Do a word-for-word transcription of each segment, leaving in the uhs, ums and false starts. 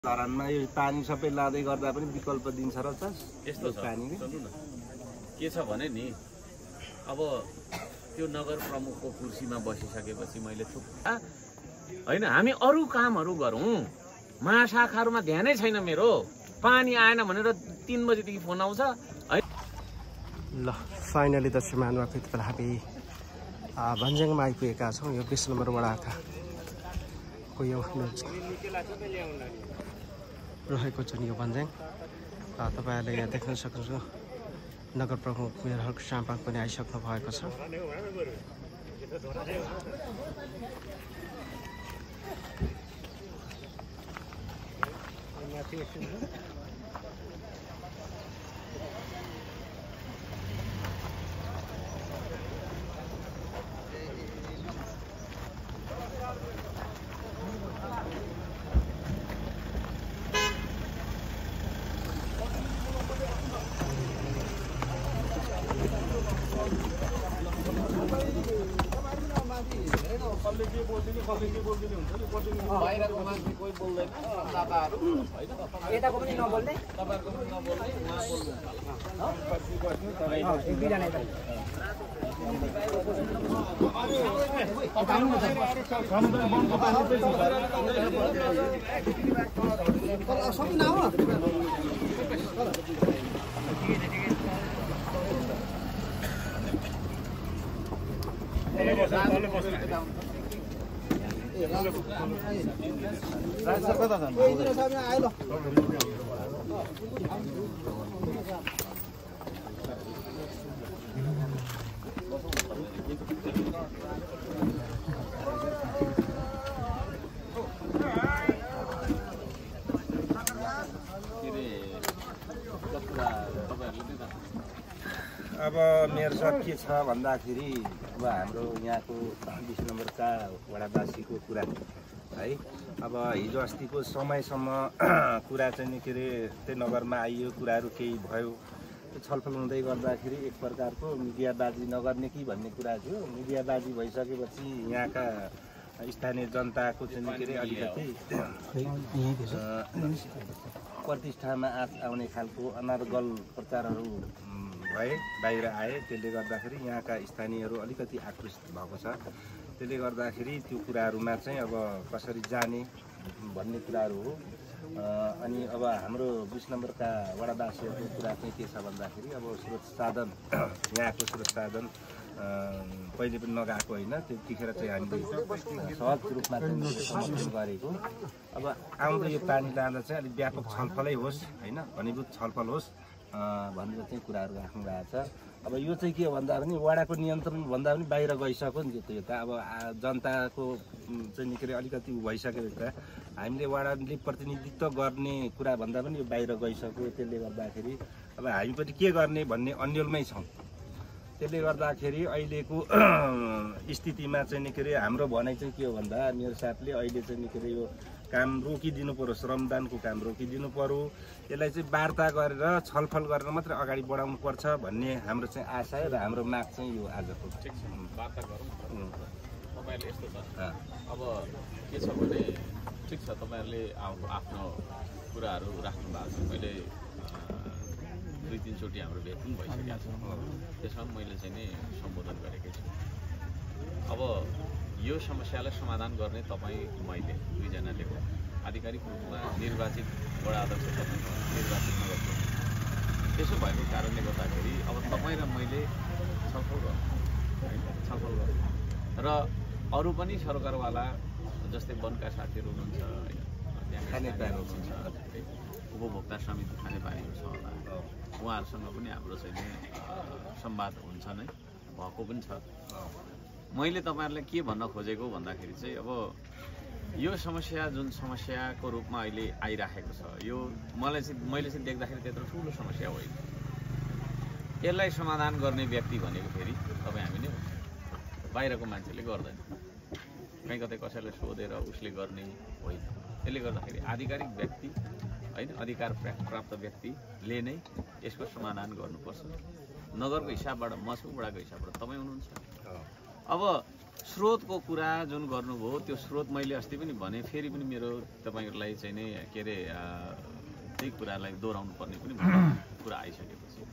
धरानमा यो पानी सबै लादै गर्दा पनि विकल्प दिन्छ र त यस्तो छ पानीले सुन्नु न के छ भने नि अब त्यो नगर प्रमुखको कुर्सीमा बसिसकेपछि मैले थुप्रा हैन हामी अरु कामहरु गरौँ महाशाखाहरुमा ध्यानै छैन मेरो पानी आएन भनेर तीन बजेदेखि फोन आउँछ ल फाइनली दर्शक महानुभाव त्यतिबेला हामी भन्ज्याङमा आइपुगेका छौँ। यो बीस नम्बर वडाका को यो रहेको छ नि यो भन्ज्याङ। तपाईहरुले यहाँ देख्न सक्नुहुन्छ नगर प्रमुख मेयर हक साम्पाङ पनि आइसक्नु भएको छ। बाहिरको मान्छे कोही बोल्दैन दादाहरु हैन यताको पनि नबोल्दै तपाईहरुको पनि नबोल्दै उहाँ बोल्नु अब मेरो सब के छ भन्दाखेरि अब हाम्रो यहाँको बीस नम्बरका वडावासीको कुरा है। अब हिजो अस्तिको समयसम्म कुरा चाहिँ के अरे त्यो नगरमा आइयो कुराहरू केही भयो छलफल हुँदै गर्दाखेरि एक प्रकारको मिडियाबाजी नगर्ने कि भन्ने कुरा थियो। मिडियाबाजी भइसकेपछि यहाँका स्थानीय जनताको चाहिँ के अरे अलिकति प्रतिष्ठामा आउने खालको अनर्गल प्रचारहरू भए बाहिर आए। त्यसले गर्दाखेरि यहाँका स्थानीयहरू अलिकति आक्रोशित भएको छ। त्यसले गर्दाखेरि त्यो कुराहरूमा चाहिँ अब कसरी जाने भन्ने कुराहरू हो। अनि अब हाम्रो बीस नम्बरका वडावासीहरूको कुरा चाहिँ के छ भन्दाखेरि अब स्रोत साधन यहाँको स्रोत साधन पहिले पनि नगएको होइन। त्यतिखेर चाहिँ हामीले सहज रूपमा समर्थन गरेको। अब आउँदो यो पानी लाँदा चाहिँ अलिक व्यापक छलफलै होस् होइन घनीभूत छलफल होस् भनेर चाहिँ कुराहरू राख्नु भएको छ। अब यो चाहिँ के भन्दा पनि वडाको नियन्त्रण भन्दा पनि बाहिर गइसक्यो नि त्यो त। अब जनताको चाहिँ के अरे अलिकति भइसक्यो त। हामीले वडाले प्रतिनिधित्व गर्ने कुरा भन्दा पनि यो बाहिर गइसक्यो। त्यसले गर्दाखेरि अब हामी पनि के गर्ने भन्ने अन्यलमै छौँ। त्यसले गर्दाखेरि अहिलेको स्थितिमा चाहिँ के अरे हाम्रो भनाइ चाहिँ के हो भन्दा मेरो साथले अहिले चाहिँ के अरे यो काम रोकिदिनु पर्यो, श्रमदानको काम रोकिदिनु पर्यो। यसलाई चाहिँ वार्ता गरेर छलफल गरेर मात्रै अगाडि बढाउनु पर्छ भन्ने हाम्रो चाहिँ आशा र हाम्रो माग चाहिँ यो आजको। ठिक छ वार्ता गरौँ। तपाईहरुले यस्तो छ अब के छ भने ठिक छ तपाईहरुले आफ्नो कुराहरू राख्नु भएको छ। मैले दुई तीनचोटि हाम्रो भेट पनि भइसकेको छ। त्यसमा मैले चाहिँ नि सम्बोधन गरेकै छु। अब यो समस्यालाई समाधान गर्ने तपाईँ मैले दुईजनाले हो। आधिकारिक रूपमा निर्वाचित वडा अध्यक्ष तपाईँ निर्वाचित नगर्छु। त्यसो भएको कारणले गर्दाखेरि अब तपाईँ र मैले छलफल गरौँ होइन छलफल गरौँ र अरू पनि सरकारवाला जस्तै वनका साथीहरू हुनुहुन्छ होइन खानेपानीहरू हुनुहुन्छ उपभोक्ता समिति खानेपानीहरू छ होला उहाँहरूसँग पनि हाम्रो चाहिँ संवाद हुन्छ नै भएको पनि छ। मैले तपाईहरुलाई के भन्न खोजेको भन्दाखेरि चाहिँ अब यो समस्या जुन समस्याको रूपमा अहिले आइराखेको छ यो मलाई चाहिँ मैले चाहिँ देख्दाखेरि त्यत्रो ठुलो समस्या होइन। यसलाई समाधान गर्ने व्यक्ति भनेको फेरि तपाईँ हामी नै हो। बाहिरको मान्छेले गर्दैन कहीँ कतै कसैलाई सोधेर उसले गर्ने होइन। त्यसले गर्दाखेरि आधिकारिक व्यक्ति होइन अधिकार प्राप्त व्यक्तिले नै यसको समाधान गर्नुपर्छ। नगरको हिसाबबाट मसुकडाको हिसाबबाट तपाईँ हुनुहुन्छ। अब स्रोतको कुरा जुन गर्नुभयो त्यो स्रोत मैले अस्ति पनि भने, फेरि पनि मेरो तपाईँहरूलाई चाहिँ नै के अरे त्यही कुरालाई दोहोऱ्याउनु पर्ने पनि कुरा आइसकेपछि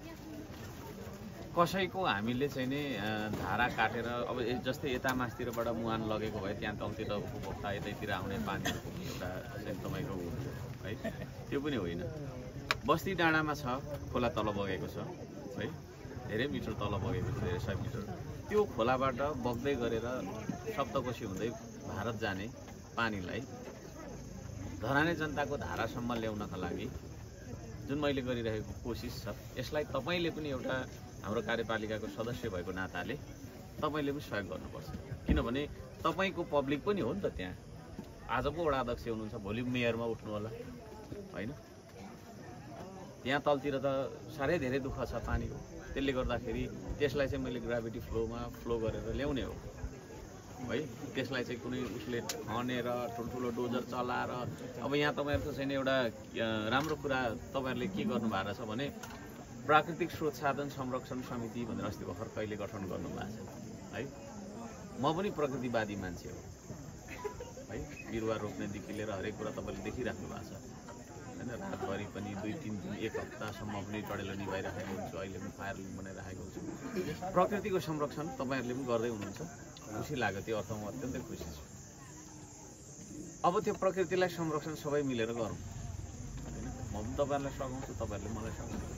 कसैको हामीले चाहिँ नि धारा काटेर अब जस्तै यता मासतिरबाट मुहान लगेको भए त्यहाँ तलतिर उपभोक्ता यतैतिर आउने पानीहरूको एउटा चाहिँ तपाईँको है त्यो पनि होइन। बस्ती डाँडामा छ, खोला तल बगेको छ है, धेरै मिटर तल बगेको छ, धेरै सय मिटर। त्यो खोलाबाट बग्दै गरेर सप्तकोशी हुँदै भारत जाने पानीलाई धराने जनताको धारासम्म ल्याउनका लागि जुन मैले गरिरहेको कोसिस छ, यसलाई तपाईँले पनि एउटा हाम्रो कार्यपालिकाको सदस्य भएको नाताले तपाईँले पनि सहयोग गर्नुपर्छ। किनभने तपाईँको पब्लिक पनि हो नि त त्यहाँ। आज पो वडा अध्यक्ष हुनुहुन्छ, भोलि मेयरमा उठ्नु होला होइन। त्यहाँ तलतिर त साह्रै धेरै दुःख छ पानीको। त्यसले गर्दाखेरि त्यसलाई चाहिँ मैले ग्राभिटी फ्लोमा फ्लो गरेर ल्याउने हो है। त्यसलाई चाहिँ कुनै उसले खनेर ठुल्ठुलो डोजर चलाएर अब यहाँ तपाईँहरूको चाहिँ एउटा राम्रो कुरा तपाईँहरूले के गर्नु भएको छ भने प्राकृतिक स्रोत साधन संरक्षण समिति भनेर अस्ति भर्खर कहिले गठन गर्नुभएको छ है। म पनि प्रकृतिवादी मान्छे हो है, बिरुवा रोप्नेदेखि लिएर हरेक कुरा तपाईँले देखिराख्नु भएको छ होइन। रातभरि पनि दुई तिन दिन एक हप्तासम्म पनि टडेलो निभाइराखेको हुन्छु, अहिले पनि फायर लिङ्क बनाइराखेको हुन्छु। प्रकृतिको संरक्षण तपाईँहरूले पनि गर्दै हुनुहुन्छ, खुसी लाग्यो त्यो अर्थमा, म अत्यन्तै खुसी छु। अब त्यो प्रकृतिलाई संरक्षण सबै मिलेर गरौँ होइन। म पनि तपाईँहरूलाई सघाउँछु, तपाईँहरूले मलाई सघाउनु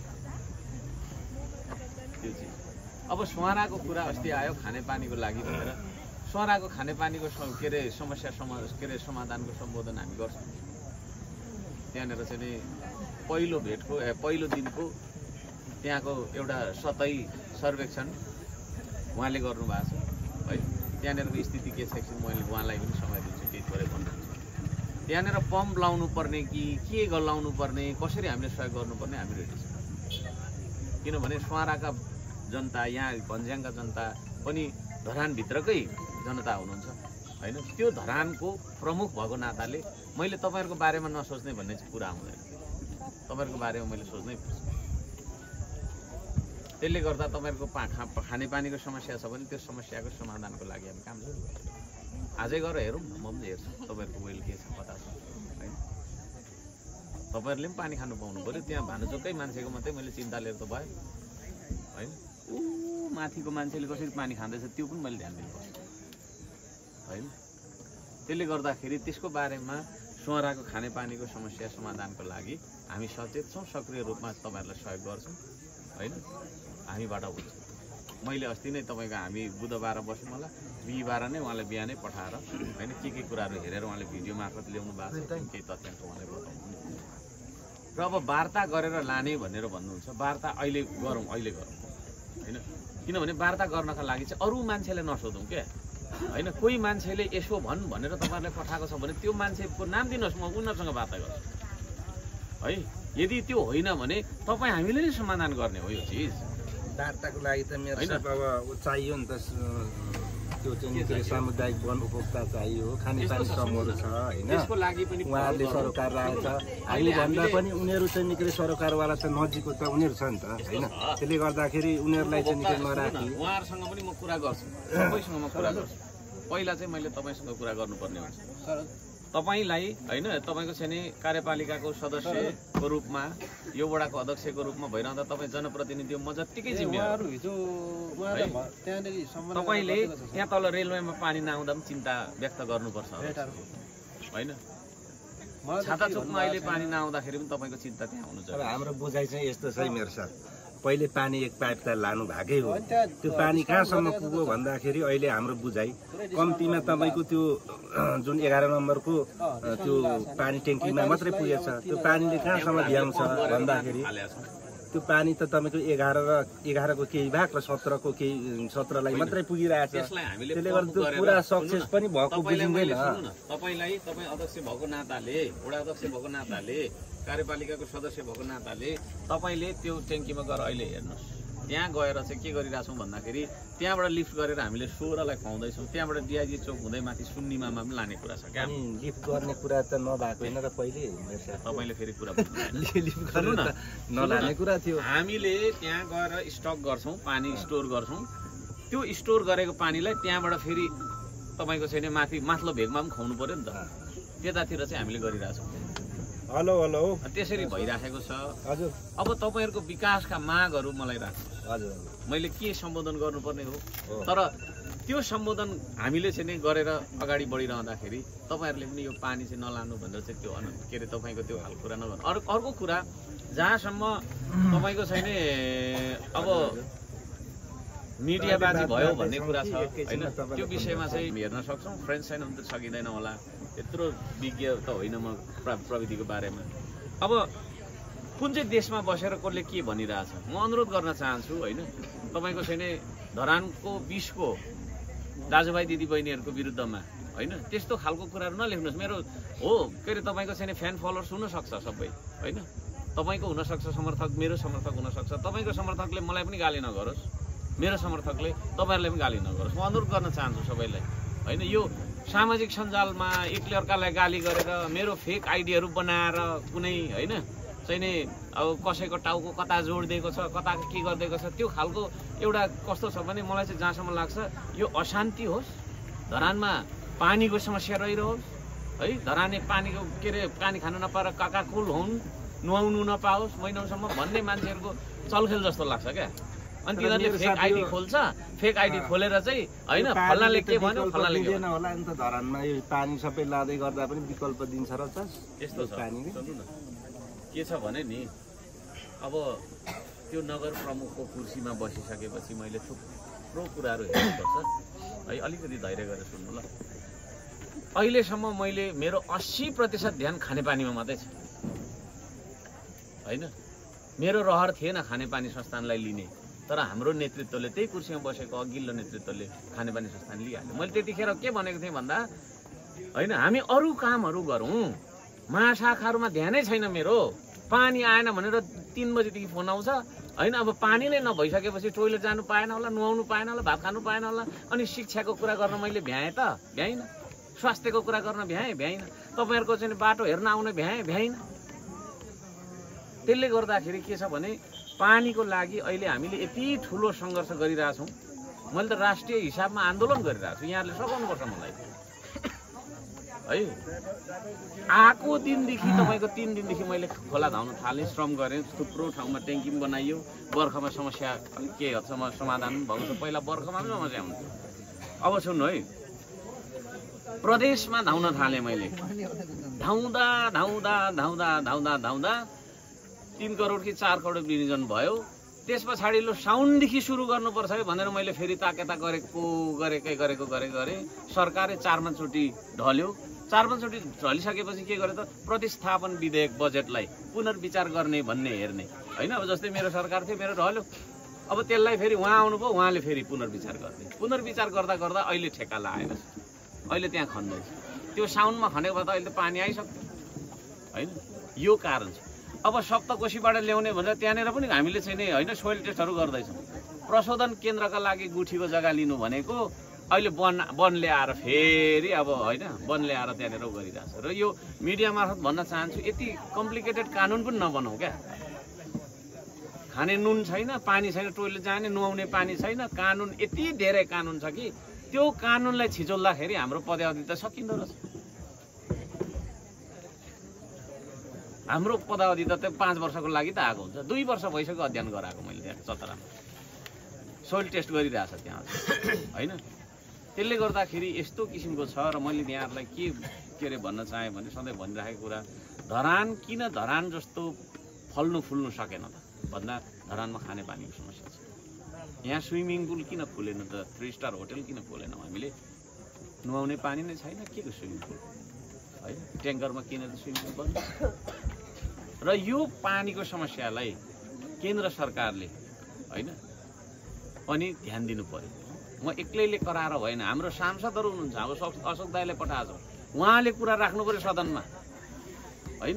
त्यो चिज। अब सुहाराको कुरा अस्ति आयो खानेपानीको लागि भनेर, सुहाराको खानेपानीको के अरे समस्या समा के अरे समाधानको सम्बोधन हामी गर्छौँ। त्यहाँनिर चाहिँ नि पहिलो भेटको पहिलो दिनको त्यहाँको एउटा सतही सर्वेक्षण उहाँले गर्नुभएको छ है। त्यहाँनिरको स्थिति के छ एकछिन मैले उहाँलाई पनि समय दिन्छु, केही थोरै भन्नुहुन्छ। त्यहाँनिर पम्प लाउनु पर्ने कि के लाउनु पर्ने, कसरी हामीले सहयोग गर्नुपर्ने हामी रेडी छौँ। किनभने सुहाराका जनता, यहाँ भन्ज्याङका जनता पनि धरानभित्रकै जनता हुनुहुन्छ होइन। त्यो धरानको प्रमुख भएको नाताले मैले तपाईँहरूको बारेमा नसोच्ने भन्ने चाहिँ कुरा आउँदैन। तपाईँहरूको बारेमा मैले सोच्नै पर्छ। त्यसले गर्दा तपाईँहरूको पा खा खानेपानीको समस्या छ भने त्यो समस्याको समाधानको लागि हामी काम गर्छौँ। आजै गएर हेरौँ न, म पनि हेर्छु तपाईँहरूको वेल के छ पता छ होइन। तपाईँहरूले पनि पानी खानु पाउनु पऱ्यो। त्यहाँ भानुचोकै मान्छेको मात्रै मैले चिन्ता लिएर त भयो होइन। ऊ माथिको मान्छेले कसरी पानी खाँदैछ त्यो पनि मैले ध्यान दिनुपर्छ होइन। त्यसले गर्दाखेरि त्यसको बारेमा सुहाराको खानेपानीको समस्या समाधानको लागि हामी सचेत छौँ, सक्रिय रूपमा तपाईँहरूलाई सहयोग गर्छौँ होइन। हामीबाट हुन्छ। मैले अस्ति नै तपाईँको हामी बुधबार बस्यौँ होला, बिहिबार नै उहाँलाई बिहानै पठाएर होइन के के कुराहरू हेरेर उहाँले भिडियो मार्फत ल्याउनु भएको छ, केही तथ्याङ्क उहाँले बताउनु। र अब वार्ता गरेर लाने भनेर भन्नुहुन्छ, वार्ता अहिले गरौँ अहिले गरौँ होइन। किनभने वार्ता गर्नका लागि चाहिँ अरू मान्छेले नसोधौँ क्या होइन। कोही मान्छेले यसो भन् भनेर तपाईँहरूलाई पठाएको छ भने त्यो मान्छेको नाम दिनुहोस्, म उनीहरूसँग वार्ता गर्छु है। यदि त्यो होइन भने तपाईँ हामीले नै समाधान गर्ने हो यो चिज। वार्ताको लागि त मेरो सब अब चाहियो नि त, त्यो चाहिँ सामुदायिक वन उपभोक्ता चाहियो, खानेपानी समूहहरू छ होइन। त्यसको लागि पनि उहाँहरूले सरोकार राखेको छ। हामी भन्दा पनि उनीहरू चाहिँ निकै सरोकारवाला त नजिकको त उनीहरू छ नि त होइन। त्यसले गर्दाखेरि उनीहरूलाई चाहिँ निकै नराखी उहाँहरूसँग पनि म कुरा गर्छु, सबैसँग म कुरा गर्छु। पहिला चाहिँ मैले तपाईँसँग कुरा गर्नुपर्ने हुन्छ। तपाईँलाई होइन, तपाईँको चाहिँ नि कार्यपालिकाको सदस्यको रूपमा, यो वडाको अध्यक्षको रूपमा भइरहँदा तपाईँ जनप्रतिनिधि म जत्तिकै जिम्मेवार। तपाईँले त्यहाँ तल रेलवेमा पानी नआउँदा पनि चिन्ता व्यक्त गर्नुपर्छ होइन। छाताचोकमा अहिले पानी नआउँदाखेरि पनि तपाईँको चिन्ता त्यहाँ हुनु छ। हाम्रो बुझाइ चाहिँ यस्तो छ मेरो सर, पहिले पानी एक पाइप त लानु भएकै हो, त्यो पानी कहाँसम्म पुग्यो भन्दाखेरि अहिले हाम्रो बुझाइ कम्तीमा तपाईँको त्यो जुन एघार नम्बरको त्यो पानी ट्याङ्कीमा मात्रै पुगेछ। त्यो पानीले कहाँसम्म भ्याउँछ भन्दाखेरि त्यो पानी त तपाईँको एघार र एघारको केही भाग र सत्रको केही सत्रलाई मात्रै पुगिरहेछ। त्यसले गर्दा त्यो पुरा सक्सेस पनि भएको बुझिँदैन। तपाईँलाई तपाईँ अध्यक्ष भएको नाताले, वडा अध्यक्ष भएको नाताले, कार्यपालिकाको सदस्य भएको नाताले तपाईँले त्यो ट्याङ्कीमा गएर अहिले हेर्नुहोस्। त्यहाँ गएर चाहिँ के गरिरहेछौँ भन्दाखेरि त्यहाँबाट लिफ्ट गरेर हामीले सोह्रलाई खुवाउँदैछौँ। त्यहाँबाट डिआइजी चौक हुँदै माथि सुन्निमामा पनि लाने कुरा छ क्या। लिफ्ट गर्ने कुरा त नभएको होइन र पहिले तपाईँले फेरि कुरा लिफ्ट गर्नु न नलाने कुरा थियो। हामीले त्यहाँ गएर स्टक गर्छौँ, पानी स्टोर गर्छौँ। त्यो स्टोर गरेको पानीलाई त्यहाँबाट फेरि तपाईँको चाहिँ नि माथि माथिल्लो भेगमा पनि खुवाउनु पर्यो नि त, त्यतातिर चाहिँ हामीले गरिरहेछौँ। हेलो हेलो त्यसरी भइराखेको छ। हजुर अब तपाईँहरूको विकासका मागहरू मलाई राख्नु, हजुर मैले के सम्बोधन गर्नुपर्ने हो, तर त्यो सम्बोधन हामीले चाहिँ नि गरेर अगाडि बढिरहँदाखेरि तपाईँहरूले पनि यो पानी चाहिँ नलानु भनेर चाहिँ त्यो के अरे तपाईँको त्यो हाल कुरा नगर्नु। अर्को अर्को कुरा जहाँसम्म तपाईँको छैन अब मिडियाबाजी भयो भन्ने कुरा छ होइन, त्यो विषयमा चाहिँ हेर्न सक्छौँ। फ्रेन्ड छैन भने त सकिँदैन होला, यत्रो विज्ञ त होइन म प्रविधिको बारेमा। अब कुन चाहिँ देशमा बसेर कसले के भनिरहेछ म अनुरोध गर्न चाहन्छु होइन, तपाईँको छैन धरानको बिसको दाजुभाइ दिदीबहिनीहरूको विरुद्धमा होइन त्यस्तो खालको कुराहरू नलेख्नुहोस्। मेरो हो के अरे तपाईँको छैन फ्यान फलोवर्स हुनसक्छ सबै होइन, तपाईँको हुनसक्छ समर्थक, मेरो समर्थक हुनसक्छ, तपाईँको समर्थकले मलाई पनि गाली नगरोस्, मेरो समर्थकले तपाईँहरूले पनि गाली नगरोस्। म अनुरोध गर्न चाहन्छु सबैलाई होइन, यो सामाजिक सञ्जालमा एकले अर्कालाई गाली गरेर मेरो फेक आइडीहरू बनाएर कुनै होइन चाहिँ नि अब कसैको टाउको कता जोडिदिएको छ, कता के गरिदिएको छ, त्यो खालको एउटा कस्तो छ भने मलाई चाहिँ जहाँसम्म लाग्छ यो अशान्ति होस्, धरानमा पानीको समस्या रहिरहोस् है, धराने पानीको के अरे पानी खान नपाएर काकाकुल हुन्, नुहाउनु नपाओस् महिनासम्म भन्ने मान्छेहरूको चलखेल जस्तो लाग्छ क्या। अनि तिनीहरूले फेक आइडी खोल्छ, फेक आइडी खोलेर चाहिँ होइन फल्नाले के भन्यो फल्नाले के भन्यो होला नि त। धरानमा यो पानी सबै लाँदै गर्दा पनि विकल्प दिन्छ र त यस्तो छ। पानी के छ भने नि अब त्यो नगर प्रमुखको कुर्सीमा बसिसकेपछि मैले थुप्रो कुराहरू हेर्नुपर्छ है, अलिकति धैर्य गरेर सुन्नु ल। अहिलेसम्म मैले मेरो अस्सी प्रतिशत ध्यान खानेपानीमा मात्रै छ होइन, मेरो रहर थिएन खानेपानी संस्थानलाई लिने, तर हाम्रो नेतृत्वले त्यही कुर्सीमा बसेको अघिल्लो नेतृत्वले खानेपानी संस्थान लिइहाल्यो। मैले त्यतिखेर के भनेको थिएँ भन्दा होइन हामी अरू कामहरू गरौँ, महाशाखाहरूमा ध्यानै छैन मेरो। पानी आएन भनेर तिन बजीदेखि फोन आउँछ होइन, अब पानी नै नभइसकेपछि टोइलेट जानु पाएन होला, नुहाउनु पाएन होला, भात खानु पाएन होला, अनि शिक्षाको कुरा गर्न मैले भ्याएँ त भ्याइनँ, स्वास्थ्यको कुरा गर्न भ्याएँ भ्याइनँ, तपाईँहरूको चाहिँ बाटो हेर्न आउन भ्याएँ भ्याइनँ। त्यसले गर्दाखेरि के छ भने पानीको लागि अहिले हामीले यति ठुलो सङ्घर्ष गरिरहेछौँ। मैले त राष्ट्रिय हिसाबमा आन्दोलन गरिरहेको छु, यहाँहरूले सघाउनुपर्छ मलाई है। आएको दिनदेखि तपाईँको तिन दिनदेखि मैले खोला धाउन थालेँ, श्रम गरेँ, थुप्रो ठाउँमा ट्याङ्की पनि बनाइयो, बर्खामा समस्या के हदसम्म समाधान भएको छ। पहिला बर्खामा पनि समस्या हुन्थ्यो, अब सुन्नु है प्रदेशमा धाउन थालेँ मैले। धाउँदा धाउँदा धाउँदा धाउँदा धाउँदा तिन करोड कि चार करोड विनियोजन भयो। त्यस पछाडि लो साउनदेखि सुरु गर्नुपर्छ है भनेर मैले फेरि ताकेता गरेको गरेकै गरेको गरे गरेँ। सरकारले चार पाँचचोटि ढल्यो, चार पाँचचोटि ढलिसकेपछि के गर्यो त प्रतिस्थापन विधेयक बजेटलाई पुनर्विचार गर्ने भन्ने हेर्ने होइन। अब जस्तै मेरो सरकार थियो, मेरो ढल्यो, अब त्यसलाई फेरि उहाँ आउनुभयो, उहाँले फेरि पुनर्विचार गर्ने, पुनर्विचार गर्दा गर्दा अहिले ठेक्का लागेको छ, अहिले त्यहाँ खन्दैछ। त्यो साउनमा खनेको भए त अहिले त पानी आइसक्यो होइन। यो कारण छ। अब सप्तकोशीबाट ल्याउने भनेर त्यहाँनिर पनि हामीले चाहिँ नि होइन सोइल टेस्टहरू गर्दैछौँ। प्रशोधन केन्द्रका लागि गुठीको जग्गा लिनु भनेको अहिले वन वनले आएर फेरि अब होइन वनले आएर त्यहाँनिर गरिरहेछ। र यो मिडिया मार्फत भन्न चाहन्छु यति कम्प्लिकेटेड कानुन पनि नबनाऊ क्या। खाने नुन छैन, पानी छैन, टोइलेट जाने नुहाउने पानी छैन, कानुन यति धेरै कानुन छ कि त्यो कानुनलाई छिचोल्दाखेरि हाम्रो पदावधि त सकिँदो रहेछ। हाम्रो पदावधि त त्यो पाँच वर्षको लागि त आएको हुन्छ, दुई वर्ष भइसक्यो अध्ययन गराएको मैले त्यहाँ चतरामा सोइल टेस्ट गरिरहेछ त्यहाँ होइन। त्यसले गर्दाखेरि यस्तो किसिमको छ। र मैले यहाँहरूलाई के के अरे भन्न चाहेँ भने सधैँ भनिरहेको कुरा धरान किन धरान जस्तो फल्नु फुल्नु सकेन त भन्दा धरानमा खानेपानीको समस्या छ। यहाँ स्विमिङ पुल किन खोलेन त, थ्री स्टार होटल किन खोलेनौँ हामीले, नुहाउने पानी नै छैन, के को स्विमिङ पुल है, ट्याङ्करमा किन त स्विमिङ पुल बन्द। र यो पानीको समस्यालाई केन्द्र सरकारले होइन पनि ध्यान दिनु पर्यो। म एक्लैले कराएर भएन, हाम्रो सांसदहरू हुनुहुन्छ, अब अशोक दाइले पठाएको छ, उहाँले कुरा राख्नु पर्यो सदनमा होइन।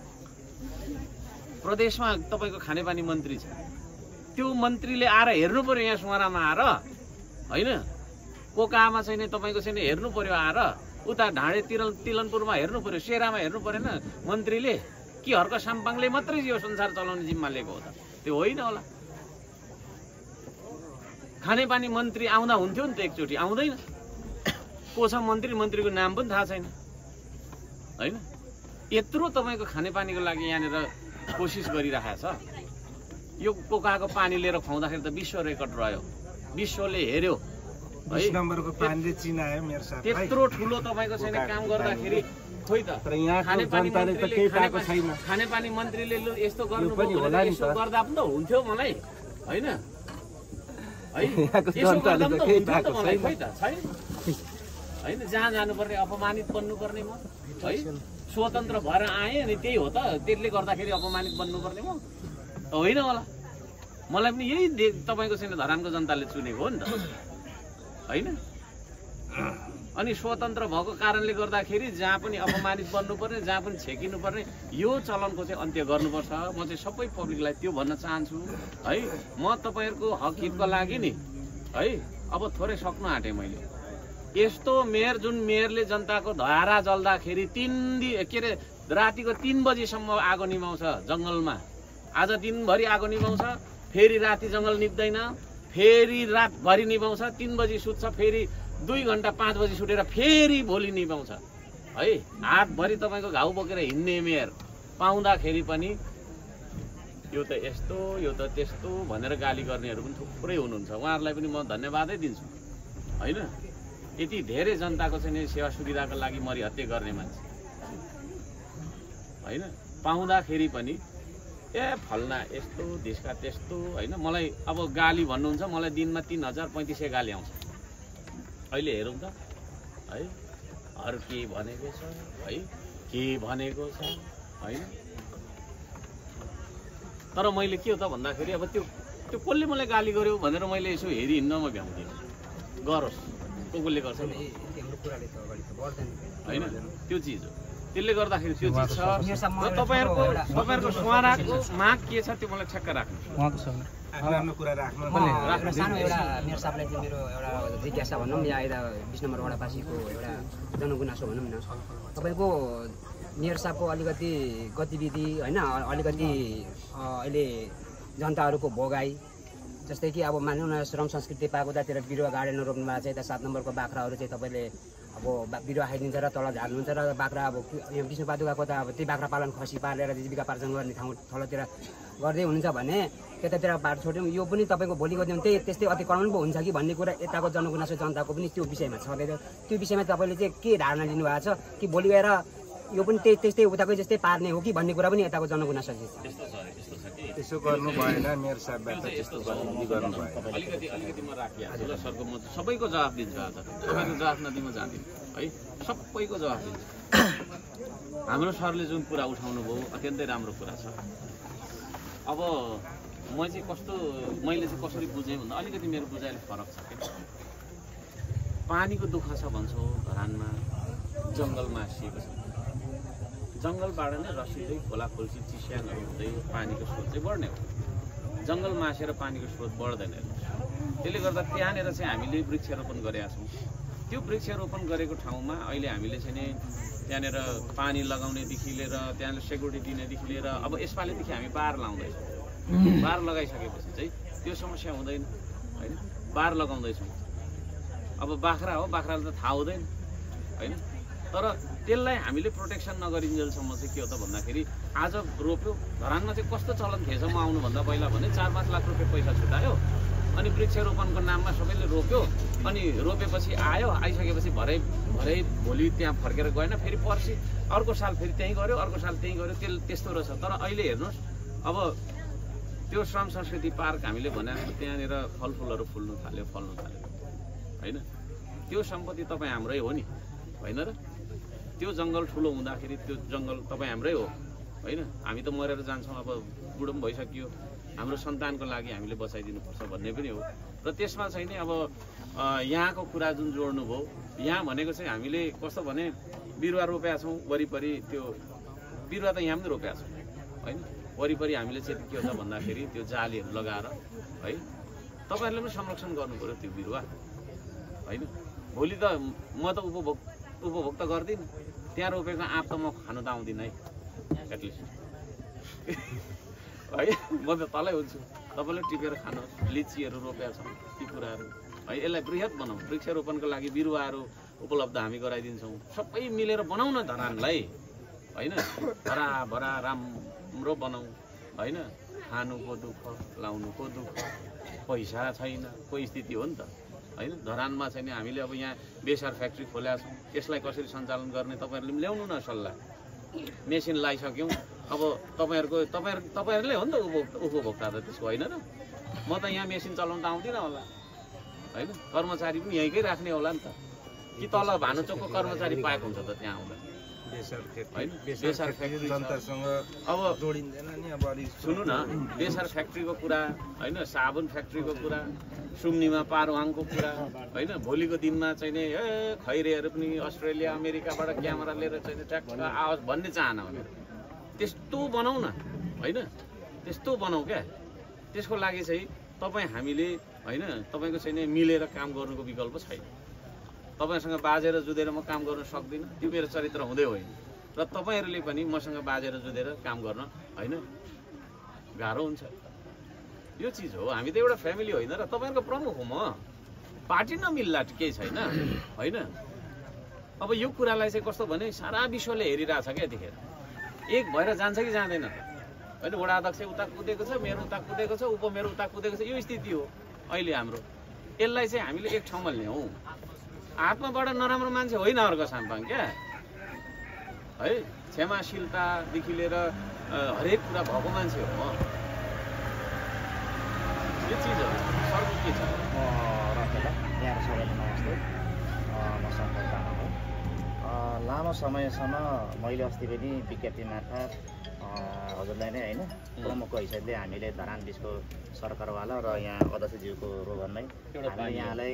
प्रदेशमा तपाईँको खानेपानी मन्त्री छ, त्यो मन्त्रीले आएर हेर्नु पर्यो यहाँ सुवारामा आएर होइन, कोकामा चाहिँ तपाईँको चाहिँ हेर्नु पर्यो आएर, उता ढाँडे तिरन तिलनपुरमा हेर्नु पर्यो, सेरामा हेर्नु परेन मन्त्रीले कि हर्क साम्पाङले मात्रै यो संसार चलाउने जिम्मा लिएको हो त, त्यो होइन होला। खानेपानी मन्त्री आउँदा हुन्थ्यो नि त, एकचोटि आउँदैन, को छ मन्त्री मन्त्रीको नाम पनि थाहा छैन हैन यत्रो तपाईको खानेपानीको लागि यहाँनिर कोसिस गरिरहेको छ यो कोकाको पानी लिएर खुवाउँदाखेरि त विश्व रेकर्ड रह्यो विश्वले हेर्यो बीस नम्बरको पानीले चिनायो मेरो साथी त्यत्रो ठुलो तपाईको छैन काम गर्दाखेरि खोइ त तर यहाँको जनताले त केही पाएको छैन खानेपानी मन्त्रीले यस्तो गर्नुभयो भने यसो गर्दा पनि त हुन्थ्यो मलाई हैन है यहाँको जनताले त केही पाएको छैन खोइ त छैन हैन जहाँ जानुपर्ने अपमानित बन्नुपर्ने म है स्वतन्त्र भएर आएँ अनि त्यही हो त त्यसले गर्दाखेरि अपमानित बन्नुपर्ने म होइन होला मलाई पनि यही तपाईको छैन धरानको जनताले चुनेको हो नि त हैन अनि स्वतन्त्र भएको कारणले गर्दाखेरि जहाँ पनि अपमानित बन्नुपर्ने जहाँ पनि छेकिनुपर्ने यो चलनको चाहिँ अन्त्य गर्नुपर्छ म चाहिँ सबै पब्लिकलाई त्यो भन्न चाहन्छु है म तपाईहरुको हक हितको लागि नि है अब थोरै सक्नु आँटे मैले यस्तो मेयर जुन मेयरले जनताको धारा जल्दाखेरि तीन के अरे रातिको तीन बजीसम्म आगो निभाउँछ जङ्गलमा आज दिनभरि आगो निभाउँछ फेरि राति जङ्गल निप्दैन फेरि रातभरि निभाउँछ तीन बजी सुत्छ फेरि दुई घन्टा पाँच बजी सुतेर फेरि भोलि निभाउँछ है हातभरि तपाईँको घाउ बोकेर हिँड्ने मेयर पाउँदाखेरि पनि यो त यस्तो यो त त्यस्तो भनेर गाली गर्नेहरू पनि थुप्रै हुनुहुन्छ उहाँहरूलाई पनि म धन्यवादै दिन्छु हैन यति धेरै जनताको चाहिँ सेवा सुविधाको लागि मरिहत्ते गर्ने मान्छे हैन पाउँदाखेरि पनि ए फल्ना यस्तो देशका त्यस्तो हैन मलाई अब गाली भन्नुहुन्छ मलाई दिनमा तीन हजार पैँतिस सय गाली आउँछ अहिले हेरौँ त है अरू के भनेको छ है के भनेको छ हैन तर मैले के हो त भन्दाखेरि अब त्यो त्यो कसले मलाई गाली गर्यो भनेर मैले यसो हेरि हिँड्न म भ्याउँदिनँ गरोस् को कसले गर्छ हैन त्यो चिज हो त्यसले गर्दाखेरि त्यो चिज छ र तपाईहरुको तपाईहरुको सुवाराको माग के छ त्यो मलाई ठ्याक्क राख्नु उहाँको छ आफ्नो कुरा राख्नु एउटा सानो एउटा मेरो साहबलाई चाहिँ मेरो एउटा जिज्ञासा भनौँ या यता बिस नम्बर वडावासीको एउटा जनगुनासो भनौँ न तपाईँको मेयर साहबको अलिकति गतिविधि होइन अलिकति अहिले जनताहरूको भोगाई जस्तै कि अब मानौँ न श्रम संस्कृति पाएको उतातिर बिरुवा गार्डन रोप्नु भएको छ यता सात नम्बरको बाख्राहरू चाहिँ तपाईँले अब बिरुवा खाइदिन्छ र तल झार्नुहुन्छ र बाख्रा अब विष्णु पादुकाको त अब त्यही बाख्रा पालन खसी पालेर जीविका पार्जन गर्ने ठाउँ थलोतिर गर्दै हुनुहुन्छ भने त्यतातिर बाटो छोड्यौँ यो पनि तपाईँको भोलिको दिन त्यही त्यस्तै अतिक्रमण पो हुन्छ कि भन्ने कुरा यताको जनगुनासो जनताको पनि त्यो विषयमा छँदैन त्यो विषयमा तपाईँले चाहिँ के धारणा लिनुभएको छ कि भोलि गएर यो पनि त्यही त्यस्तै उताकै जस्तै पार्ने हो कि भन्ने कुरा पनि यताको जनगुनासो छ त्यसो गर्नु भएन मेरो साहबबाट त्यस्तो गर्नु गर्नु भएन अलिकति अलिकति म राखिहाल्छु र सरको म सबैको जवाफ दिन्छु आज सबैको जवाफ नदिन म जान्दिनँ है सबैको जवाफ दिन्छु हाम्रो सरले जुन कुरा उठाउनु भयो अत्यन्तै राम्रो कुरा छ अब म चाहिँ कस्तो मैले चाहिँ कसरी बुझेँ भन्दा अलिकति मेरो बुझाइले फरक छ के पानीको दुःख छ भन्छौ धरानमा जङ्गल मासिएको छ जङ्गलबाट नै रसिँदै खोला खोल्सी चिस्यानहरू हुँदै पानीको स्रोत चाहिँ बढ्ने हो जङ्गल मासेर पानीको स्रोत बढ्दैन त्यसले गर्दा त्यहाँनिर चाहिँ हामीले वृक्षारोपण गरेका छौँ त्यो वृक्षारोपण गरेको ठाउँमा अहिले हामीले चाहिँ नि त्यहाँनिर पानी लगाउनेदेखि लिएर त्यहाँनिर सेक्युरिटी दिनेदेखि लिएर अब यसपालिदेखि हामी बार लाउँदैछौँ बार लगाइसकेपछि चाहिँ त्यो समस्या हुँदैन होइन बार लगाउँदैछौँ अब बाख्रा हो बाख्राले त थाहा हुँदैन होइन तर त्यसलाई हामीले प्रोटेक्सन नगरिन्जेलसम्म चाहिँ के हो त भन्दाखेरि आज रोप्यो धरानमा चाहिँ कस्तो चलन थिएछ म आउनुभन्दा पहिला भने चार पाँच लाख रुपियाँ पैसा छुट्यायो अनि वृक्षारोपणको नाममा सबैले रोप्यो अनि रोपेपछि आयो आइसकेपछि भरे भरे भोलि त्यहाँ फर्केर गएन फेरि पर्सि अर्को साल फेरि त्यहीँ गऱ्यो अर्को साल त्यहीँ गऱ्यो त्यो त्यस्तो रहेछ तर अहिले हेर्नुहोस् अब त्यो श्रम संस्कृति पार्क हामीले भनेको त्यहाँनिर फलफुलहरू फुल्नु थाल्यो फल्नु थाल्यो होइन त्यो सम्पत्ति तपाईँ हाम्रै हो नि होइन र त्यो जङ्गल ठुलो हुँदाखेरि त्यो जङ्गल तपाईँ हाम्रै हो होइन हामी त मरेर जान्छौँ अब बुढो पनि भइसक्यो हाम्रो सन्तानको लागि हामीले बचाइदिनुपर्छ भन्ने पनि हो र त्यसमा चाहिँ नि अब यहाँको कुरा जुन जोड्नु भयो यहाँ भनेको चाहिँ हामीले कस्तो भने बिरुवा रोपेका छौँ वरिपरि त्यो बिरुवा त यहाँ पनि रोपेका छौँ होइन वरिपरि हामीले चाहिँ के हो त भन्दाखेरि त्यो जालीहरू लगाएर है तपाईँहरूले पनि संरक्षण गर्नु पऱ्यो त्यो बिरुवा होइन भोलि त म त उपभोग उपभोग त गर्दिनँ त्यहाँ रोपेको आँप त म खानु त आउँदिनँ है एटलिस्ट है म त तलै हुन्छु तपाईँले टिपेर खानुहोस् लिचीहरू रोपेका छौँ ती कुराहरू है यसलाई बृहत बनाऊँ वृक्षारोपणको लागि बिरुवाहरू उपलब्ध हामी गराइदिन्छौँ। सबै मिलेर बनाउन धरानलाई होइन, हराभरा राम्रो बनाऊ होइन। खानुको दुःख, लाउनुको दुःख, पैसा छैन, कोही स्थिति हो नि त होइन। धरानमा छैन, हामीले अब यहाँ बेसार फ्याक्ट्री खोलेका छौँ, त्यसलाई कसरी सञ्चालन गर्ने तपाईँहरूले पनि ल्याउनु न सल्लाह। मेसिन लगाइसक्यौँ, अब तपाईँहरूको तपाईँहरू तपाईँहरूले हो नि त उपभोक्ता उपभोक्ता त त्यसको होइन र। म त यहाँ मेसिन चलाउनु त आउँदिनँ होला होइन, कर्मचारी पनि यहीँकै राख्ने होला नि त, कि तल भानुचोकको कर्मचारी पाएको हुन्छ त त्यहाँ आउँदा होइन। बेसार फ्याक्ट्री जनतासँग अब जोडिँदैन नि। अब अलिक सुन्नु न, बेसार फ्याक्ट्रीको कुरा होइन, साबुन फ्याक्ट्रीको कुरा, सुम्नीमा पारवाङको कुरा होइन। भोलिको दिनमा चाहिँ नि ए खैरेहरू पनि अस्ट्रेलिया अमेरिकाबाट क्यामेरा लिएर चाहिँ ट्याक्क आवाज भन्ने चाहना हो मेरो। त्यस्तो बनाऊ न होइन, त्यस्तो बनाऊ क्या। त्यसको लागि चाहिँ तपाईँ हामीले होइन, तपाईँको चाहिँ नि मिलेर काम गर्नुको विकल्प छैन। तपाईँसँग बाजेर जुधेर म काम गर्न सक्दिनँ, त्यो मेरो चरित्र हुँदै होइन। र तपाईँहरूले पनि मसँग बाजेर जुधेर काम गर्न होइन गाह्रो हुन्छ। यो चिज हो, हामी त एउटा फ्यामिली होइन र तपाईँहरूको प्रमुख हो म। पार्टी नमिल्ला केही छैन होइन। अब यो कुरालाई चाहिँ कस्तो भने सारा विश्वले हेरिरहेछ क्या यतिखेर, एक भएर जान्छ कि जाँदैन त होइन। वडा अध्यक्ष उता कुदेको छ, मेरो उता कुदेको छ, उप मेरो उता कुदेको छ, यो स्थिति हो अहिले हाम्रो। यसलाई चाहिँ हामीले एक ठाउँमा ल्याउँ। आत्माबाट नराम्रो मान्छे होइन अर्को साम्पाङ क्या है। क्षमाशीलतादेखि लिएर हरेक कुरा भएको मान्छे हो म। यो चिजहरू सर्व के छ? म रकेला, यहाँ सबैलाई नमस्ते। म शङ्कर तामाङ हो। लामो समयसम्म मैले अस्ति पनि विज्ञप्ति मार्फत हजुरलाई नै होइन प्रमुखको हैसियतले हामीले धरान बिचको सरकारवाला र यहाँ अध्यक्षज्यूको रोगनमै हामीले यहाँलाई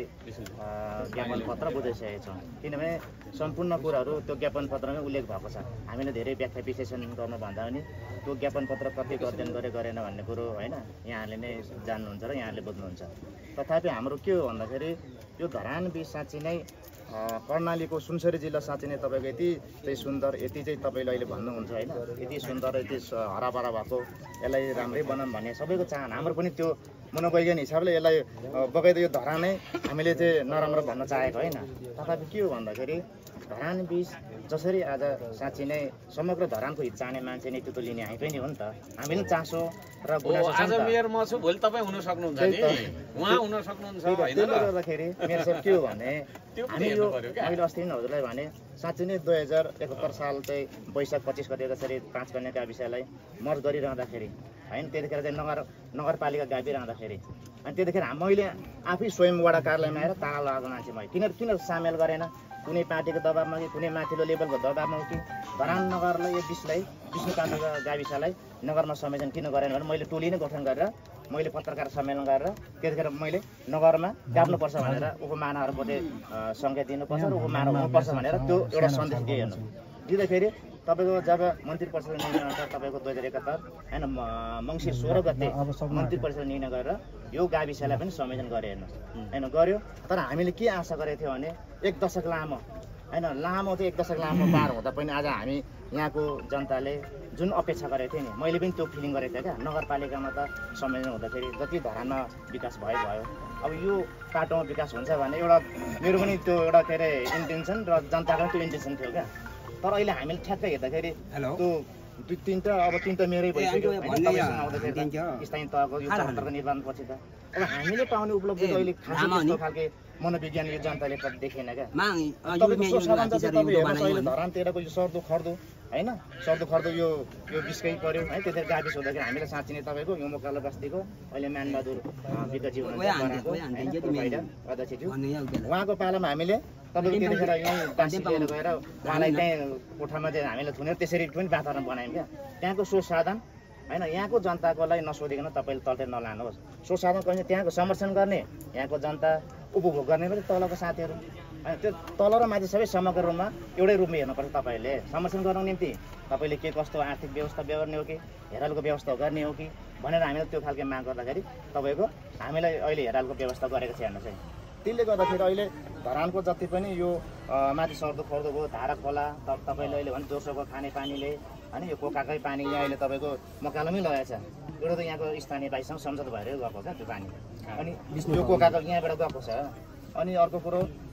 ज्ञापन पत्र बुझाइसकेका छौँ। किनभने सम्पूर्ण कुराहरू त्यो ज्ञापन पत्रमै उल्लेख भएको छ। हामीले धेरै व्याख्या विश्लेषण गर्नुभन्दा पनि त्यो ज्ञापन पत्र कति अध्ययन गरे गरेन भन्ने कुरो होइन यहाँले नै जान्नुहुन्छ र यहाँले बुझ्नुहुन्छ। तथापि हाम्रो के हो भन्दाखेरि यो धरान बिच साँच्ची नै कर्णालीको सुनसरी जिल्ला साँच्ची नै तपाईँको यति चाहिँ सुन्दर, यति चाहिँ तपाईँले अहिले भन्नुहुन्छ होइन, यति सुन्दर, यति हराभरा भएको, यसलाई राम्रै बनाऊँ भन्ने सबैको चाहना। हाम्रो पनि त्यो मनोवैज्ञानिक हिसाबले यसलाई बगैँदा यो धरानै हामीले चाहिँ नराम्रो भन्न चाहेको होइन। तथापि के हो भन्दाखेरि धरान बिच जसरी आज साँच्ची नै समग्र धरानको हित चाहने मान्छे नेतृत्व लिने हामी पनि हो नि त। हामीले चासो र गुनासो आज मेयर म छु, भोलि तपाईँ हुन सक्नुहुन्छ नि, उहाँ हुन सक्नुहुन्छ होइन। त्यसले गर्दाखेरि मेरो सब के हो भने हामी यो मैले अस्ति नै हजुरलाई भने साँच्ची नै दुई हजार एकहत्तर साल चाहिँ वैशाख पच्चिस गते जसरी पाँच कन्या गाविसलाई मर्ज गरिरहँदाखेरि होइन, त्यतिखेर चाहिँ नगर नगरपालिका गाभिरहँदाखेरि अनि त्यतिखेर मैले आफै स्वयं वडा कार्यालयमा आएर ताला लगाएको मान्छे मैले किन किन सामेल गरेन, कुनै पार्टीको दबाबमा कि कुनै माथिल्लो लेभलको दबाबमा कि धरान नगरलाई यो बिचलाई विष्णुकान्त गाविसलाई नगरमा संयोजन किन गरेन भने मैले टोली नै गठन गरेर मैले पत्रकार सम्मेलन गरेर त्यतिखेर मैले नगरमा गाप्नुपर्छ भनेर उपमानाहरूको चाहिँ सङ्केत दिनुपर्छ र उपमाना हुनुपर्छ भनेर त्यो एउटा सन्देश दिए हेर्नु। दिँदाखेरि तपाईँको जब मन्त्री परिषद निर्णय अनुसार तपाईँको दुई हजार एकहत्तर होइन मङ्सिर सोह्र गते मन्त्री परिषद निर्णय गरेर यो गाविसलाई पनि संयोजन गरे हेर्नुहोस् होइन गऱ्यो। तर हामीले के आशा गरेको थियौँ भने एक दशक लामो होइन लामो चाहिँ एक दशक लामो पार हुँदा पनि आज हामी यहाँको जनताले जुन अपेक्षा गरेको थिएँ नि मैले पनि त्यो फिलिङ गरेको थिएँ क्या। नगरपालिकामा त संयोजन हुँदाखेरि जति धरानमा विकास भयो भयो, अब यो पाटोमा विकास हुन्छ भने एउटा मेरो पनि त्यो एउटा के अरे इन्टेन्सन र जनताको त्यो इन्टेन्सन थियो क्या। तर अहिले हामीले ठ्याक्कै हेर्दाखेरि त्यो दुई तिनवटा अब तिनवटा मेरै भइसक्यो स्थानीय तहको यो चौहत्तरको निर्माणपछि त अब हामीले पाउने उपलब्धि अहिले खासै त्यस्तो खालके मनोविज्ञान यो जनताले देखेन क्या। तपाईँको साधन चाहिँ तपाईँ हेर्नुहोस् अहिले धरानतिरको यो सर्दो खर्दो होइन सर्दो खर्दो यो यो बिचकै पऱ्यो है। त्यतिखेर गाविस हुँदाखेरि हामीले साँच्ची नै तपाईँको यो मोकालो बस्तीको अहिले मानबहादुर विकजी हुनुहुन्छ अध्यक्षज्यू उहाँको पालामा हामीले तपाईँको त्यतिखेर यहीँ टाँसी लिएर गएर उहाँलाई त्यहीँ कोठामा चाहिँ हामीले थुनेर त्यसरी पनि वातावरण बनायौँ क्या। त्यहाँको स्वसाधन होइन यहाँको जनताकोलाई नसोधिकन तपाईँले तलतिर नलानुहोस्। स्वसाधन कहिले त्यहाँको समर्थन गर्ने यहाँको जनता उपभोग गर्ने पनि तलको साथीहरू होइन त्यो तल र माथि सबै समग्र रूपमा एउटै रूपमा हेर्नुपर्छ। तपाईँले समर्थन गर्नको निम्ति तपाईँले के कस्तो आर्थिक व्यवस्था गर्ने हो कि हेरालको व्यवस्था गर्ने हो कि भनेर हामीले त्यो खालको माग गर्दाखेरि तपाईँको हामीलाई अहिले हेरालको व्यवस्था गरेको छ हेर्नुहोस् है। त्यसले गर्दाखेरि अहिले धरानको जति पनि यो माथि सर्दो खर्दो भयो धारा खोला तपाईँले अहिले भने जोसोको खाने पानीले होइन यो कोकाकै पानी यहाँ अहिले तपाईँको मकालोमै लगाएको छ। एउटा त यहाँको स्थानीय भाइसँग सम्झौता भएर गएको क्या त्यो पानी अनि यो कोकाको यहाँबाट गएको छ। अनि अर्को कुरो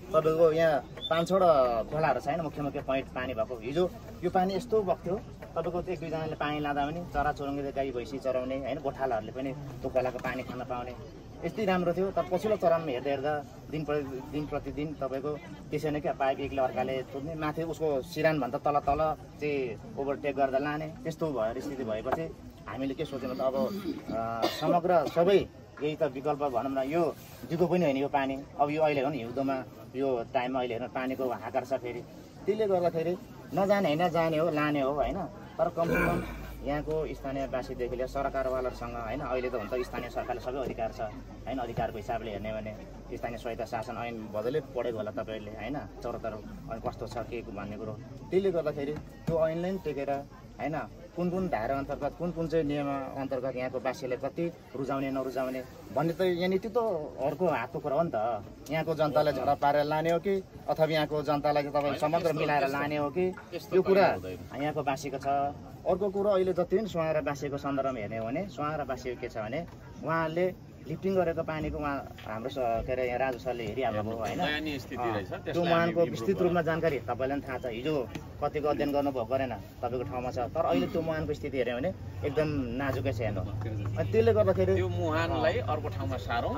तपाईँको यहाँ पाँच छवटा खोलाहरू छ होइन मुख्य मुख्य पोइन्ट पानी भएको हिजो यो पानी यस्तो बग्थ्यो तपाईँको एक दुईजनाले पानी लाँदा पनि चरा चुरुङ्गीले गाई भैँसी चराउने होइन गोठालाहरूले पनि त्यो खोलाको पानी खान पाउने यस्तै राम्रो थियो। तर पछिल्लो चरणमा हेर्दा हेर्दा दिन प्रति दिन प्रतिदिन तपाईँको त्यसै नै क्या पाइप एकले अर्काले चुन्ने माथि उसको सिरानभन्दा तल तल चाहिँ ओभरटेक गर्दा लाने त्यस्तो भएर स्थिति भएपछि हामीले के सोच्यौँ त अब समग्र सबै यही त विकल्प भनौँ न यो दिगो पनि होइन यो पानी अब यो अहिले हो नि हिउँदोमा यो टाइममा अहिले हेर्नु पानीको हाकार छ फेरि त्यसले गर्दाखेरि नजाने होइन जाने हो लाने हो होइन। तर कमसेकम यहाँको स्थानीयवासीदेखि लिएर सरकारवालाहरूसँग होइन अहिले त हुन्छ स्थानीय सरकारले सबै अधिकार छ होइन। अधिकारको हिसाबले हेर्ने भने स्थानीय स्वायत्त शासन ऐन बदलै पढेको होला तपाईँहरूले होइन चौहत्तर अनि कस्तो छ के भन्ने कुरो त्यसले गर्दाखेरि त्यो ऐनलाई पनि टेकेर होइन कुन कुन धारा अन्तर्गत कुन कुन चाहिँ नियम अन्तर्गत यहाँको वासीले कति रुचाउने नरुचाउने भन्ने त यहाँनिर त्यो त अर्को हातको कुरा हो नि त। यहाँको जनतालाई झडा पारेर लाने हो कि अथवा यहाँको जनतालाई तपाईँ समग्र मिलाएर लाने हो कि त्यो कुरा यहाँको वासीको छ। अर्को कुरो अहिले जति पनि सुहाएर बासीको सन्दर्भमा हेर्ने हो भने सुहाएर बासीको के छ भने उहाँहरूले लिफ्टिङ गरेको पानीको उहाँ हाम्रो के अरे यहाँ राजु सरले हेरिहाल्नु भयो होइन। त्यो मुहानको विस्तृत रूपमा जानकारी तपाईँलाई पनि थाहा छ हिजो कतिको अध्ययन गर्नुभयो गरेन तपाईँको ठाउँमा छ। तर अहिले त्यो मुहानको स्थिति हेऱ्यो भने एकदम नाजुकै छ हेर्नु अनि त्यसले गर्दाखेरि त्यो मुहानलाई अर्को ठाउँमा सारौँ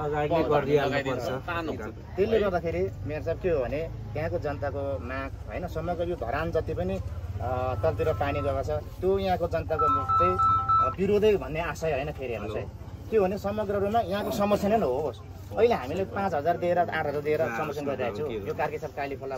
त्यसले गर्दाखेरि मेरो चाहिँ के हो भने त्यहाँको जनताको माग होइन समग्र यो धरान जति पनि तलतिर पानी गएको छ त्यो यहाँको जनताको चाहिँ विरोधै भन्ने आशय होइन। फेरि हेर्नुहोस् है के हो भने समग्र रूपमा यहाँको समस्या नै नहोस्। अहिले हामीले पाँच हजार दिएर आठ हजार दिएर समस्या गरिरहेको छु। यो कार्केश्वर काली खोला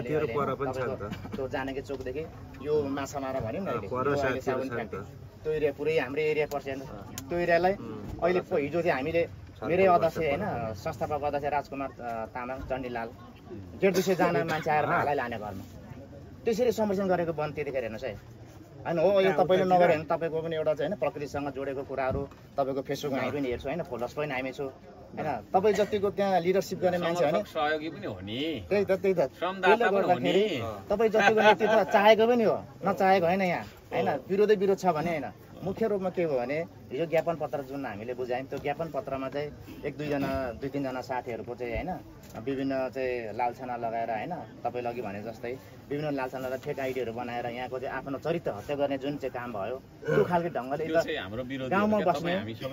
त्यो जानकी चोकदेखि यो माछा मारा भन्यो नि अहिले त्यो एरिया पुरै हाम्रो एरिया पर्छ त्यो एरियालाई अहिले हिजो चाहिँ हामीले मेरै अध्यक्ष होइन संस्थापक अध्यक्ष राजकुमार तामाङ चण्डीलाल डेढ दुई सयजना मान्छे आएर हालै लाने घरमा त्यसरी संरक्षण गरेको वन त्यतिखेर हेर्नुहोस् है होइन। हो यो तपाईँले नगरे भने तपाईँको पनि एउटा चाहिँ होइन प्रकृतिसँग जोडेको कुराहरू तपाईँको फेसबुकमा हामी पनि हेर्छु होइन फोटोस पनि हामी छु होइन। तपाईँ जतिको त्यहाँ लिडरसिप गर्ने मान्छे होइन सहयोगी पनि हो नि त्यही त त्यही त त्यसले गर्दाखेरि तपाईँ जतिको नेतृत्व चाहेको पनि हो नचाहेको होइन यहाँ होइन। विरोधै विरोध छ भने होइन मुख्य रूपमा के हो भने हिजो ज्ञापन पत्र जुन हामीले बुझायौँ त्यो ज्ञापन पत्रमा चाहिँ एक दुईजना दुई तिनजना साथीहरूको चाहिँ होइन विभिन्न चाहिँ लालछना लगाएर होइन तपाईँले अघि भने जस्तै विभिन्न लालछना लगाएर फेक आइडीहरू बनाएर यहाँको चाहिँ आफ्नो चरित्र हत्या गर्ने जुन चाहिँ काम भयो त्यो खालको ढङ्गले गाउँमा बस्ने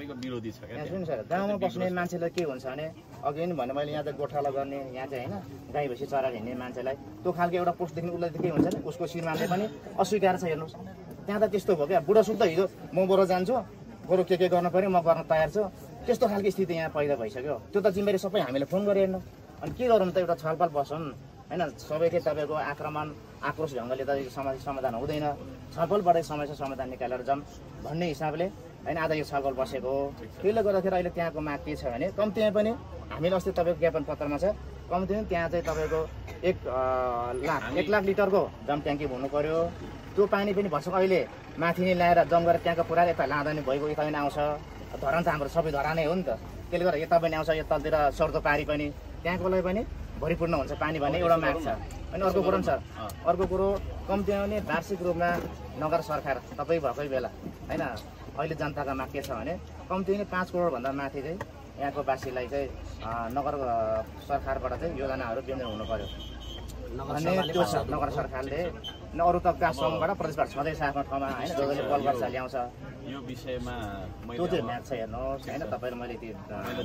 सुन्नु सर गाउँमा बस्ने मान्छेलाई के हुन्छ भने अघि पनि भने मैले यहाँ चाहिँ गोठाला गर्ने यहाँ चाहिँ होइन गाई भैँसी चराएर हिँड्ने मान्छेलाई त्यो खालको एउटा पोस्टदेखि उसलाई के हुन्छ नि उसको श्रीमानले पनि अस्वीकार छ हेर्नुहोस्। त्यहाँ त त्यस्तो भयो क्या बुढो सुत्दा हिजो म बरु जान्छु बरु के के गर्नु पऱ्यो म गर्न तयार छु त्यस्तो खालको स्थिति यहाँ पैदा भइसक्यो। त्यो त जिम्मेवारी सबै हामीले फोन गरेर हेर्नु अनि के गरौँ त एउटा छलफल बसौँ होइन। सबैले तपाईँको आक्रमण आक्रोश ढङ्गले त समस्या समाधान हुँदैन छलफलबाटै समस्या समाधान निकालेर जाऊँ भन्ने हिसाबले होइन आज यो छलफल बसेको हो। त्यसले गर्दाखेरि अहिले त्यहाँको माग के छ भने कम्तीमा पनि हामीले अस्ति तपाईँको ज्ञापन पत्रमा छ कम्तीमा त्यहाँ चाहिँ तपाईँको एक लाख एक लाख लिटरको जम ट्याङ्की हुनु पऱ्यो। त्यो पानी पनि भर्छ अहिले माथि नै ल्याएर जम गरेर त्यहाँको पुरा यता लाँदा नि भइगयो यता पनि आउँछ धरान त हाम्रो सबै धरानै हो नि त त्यसले गर्दा यता पनि आउँछ यतातिर सर्दो पारी पनि त्यहाँकोलाई पनि भरिपूर्ण हुन्छ पानी भन्ने एउटा माग छ। अनि अर्को कुरो पनि छ अर्को कुरो कम्तीमा पनि वार्षिक रूपमा नगर सरकार तपाईँ भएकै बेला होइन अहिले जनताको माग के छ भने कम्ती नै पाँच करोडभन्दा माथि चाहिँ यहाँको वासीलाई चाहिँ नगर सरकारबाट चाहिँ योजनाहरू विनियोजन हुनु पर्यो भन्ने त्यो छ। नगर सरकारले अरू त गाँस सङ्घबाट प्रदेशबाट छँदैछ आफ्नो ठाउँमा होइन जसले बल गर्छ ल्याउँछ यो विषयमा त्यो चाहिँ म्याच छ हेर्नुहोस् होइन। तपाईँले मैले त्यो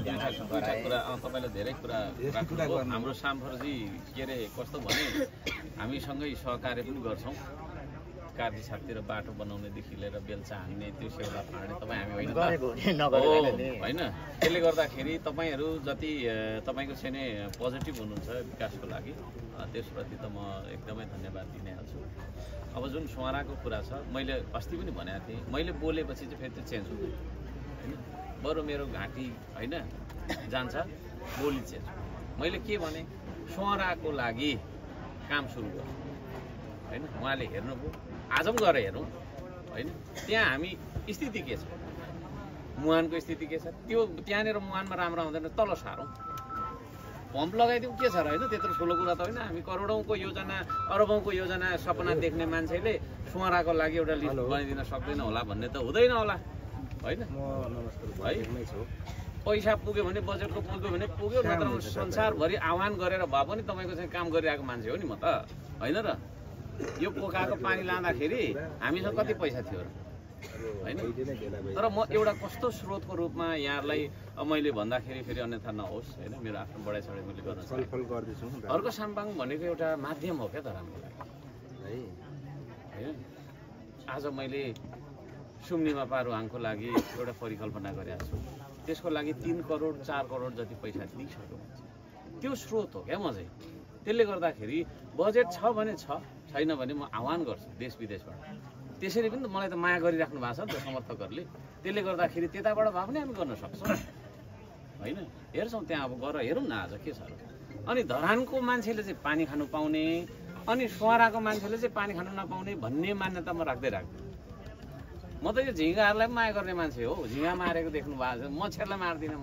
तपाईँले धेरै कुरा हाम्रो साम्फरजी के अरे कस्तो भने हामीसँगै सहकार्य पनि गर्छौँ कार्य साथतिर बाटो बनाउनेदेखि लिएर बेलचा हान्ने त्यो सेवा फाँड्ने तपाईँ हामी होइन होइन। त्यसले गर्दाखेरि तपाईँहरू जति तपाईँको चाहिँ पोजिटिभ हुनुहुन्छ विकासको लागि त्यसप्रति त म एकदमै धन्यवाद दिने हाल्छु। अब जुन सुहाराको कुरा छ मैले अस्ति पनि भनेको थिएँ मैले बोलेपछि चाहिँ फेरि त्यो चेन्ज हुँदैन होइन बरु मेरो घाँटी होइन जान्छ बोली चेन्ज। मैले के भने सुहाराको लागि काम सुरु गर्छु होइन उहाँले हेर्नुभयो आज पनि गएर हेरौँ होइन त्यहाँ हामी स्थिति के छ मुहानको स्थिति के छ त्यो त्यहाँनिर मुहानमा राम्रो आउँदैन तल सारौँ पम्प लगाइदिउँ के छ र होइन त्यत्रो ठुलो कुरा त होइन। हामी करोडौँको योजना अरबौँको योजना सपना देख्ने मान्छेले सुहाराको लागि एउटा लिस्ट बनाइदिन सक्दैन होला भन्ने त हुँदैन होला होइन है। पैसा पुग्यो भने बजेटको पुग्यो भने पुग्यो नत्र संसारभरि आह्वान गरेर भए पनि तपाईँको चाहिँ काम गरिरहेको मान्छे हो नि म त होइन र यो पोखाको पानी लाँदाखेरि हामीसँग कति पैसा थियो र होइन तर म एउटा कस्तो स्रोतको रूपमा यहाँहरूलाई मैले भन्दाखेरि फेरि अन्यथा नहोस् होइन मेरो आफ्नो बढाइ चढाइ मैले गर्न छलफल गर्दैछु अर्को साम्बाङ भनेको एउटा माध्यम हो क्या धरानको लागि है होइन आज मैले सुम्निमा पारुहाङको लागि एउटा परिकल्पना गरेको छु त्यसको लागि तीन करोड चार करोड जति पैसा दिइसक्यो त्यो स्रोत हो क्या म चाहिँ त्यसले गर्दाखेरि बजेट छ भने छ छैन भने म आह्वान गर्छु देश विदेशबाट त्यसरी पनि त मलाई त माया गरिराख्नु भएको छ नि त समर्थकहरूले त्यसले गर्दाखेरि त्यताबाट भए पनि हामी गर्न सक्छौँ होइन हेर्छौँ त्यहाँ अब गएर हेरौँ न आज के छ अनि धरानको मान्छेले चाहिँ पानी खानु पाउने अनि सुवाराको मान्छेले चाहिँ पानी खानु नपाउने भन्ने मान्यता म राख्दै राख्दैन म त यो झिँगाहरूलाई पनि माया गर्ने मान्छे हो झिँगा मारेको देख्नु भएको छ मच्छरलाई मार्दिनँ म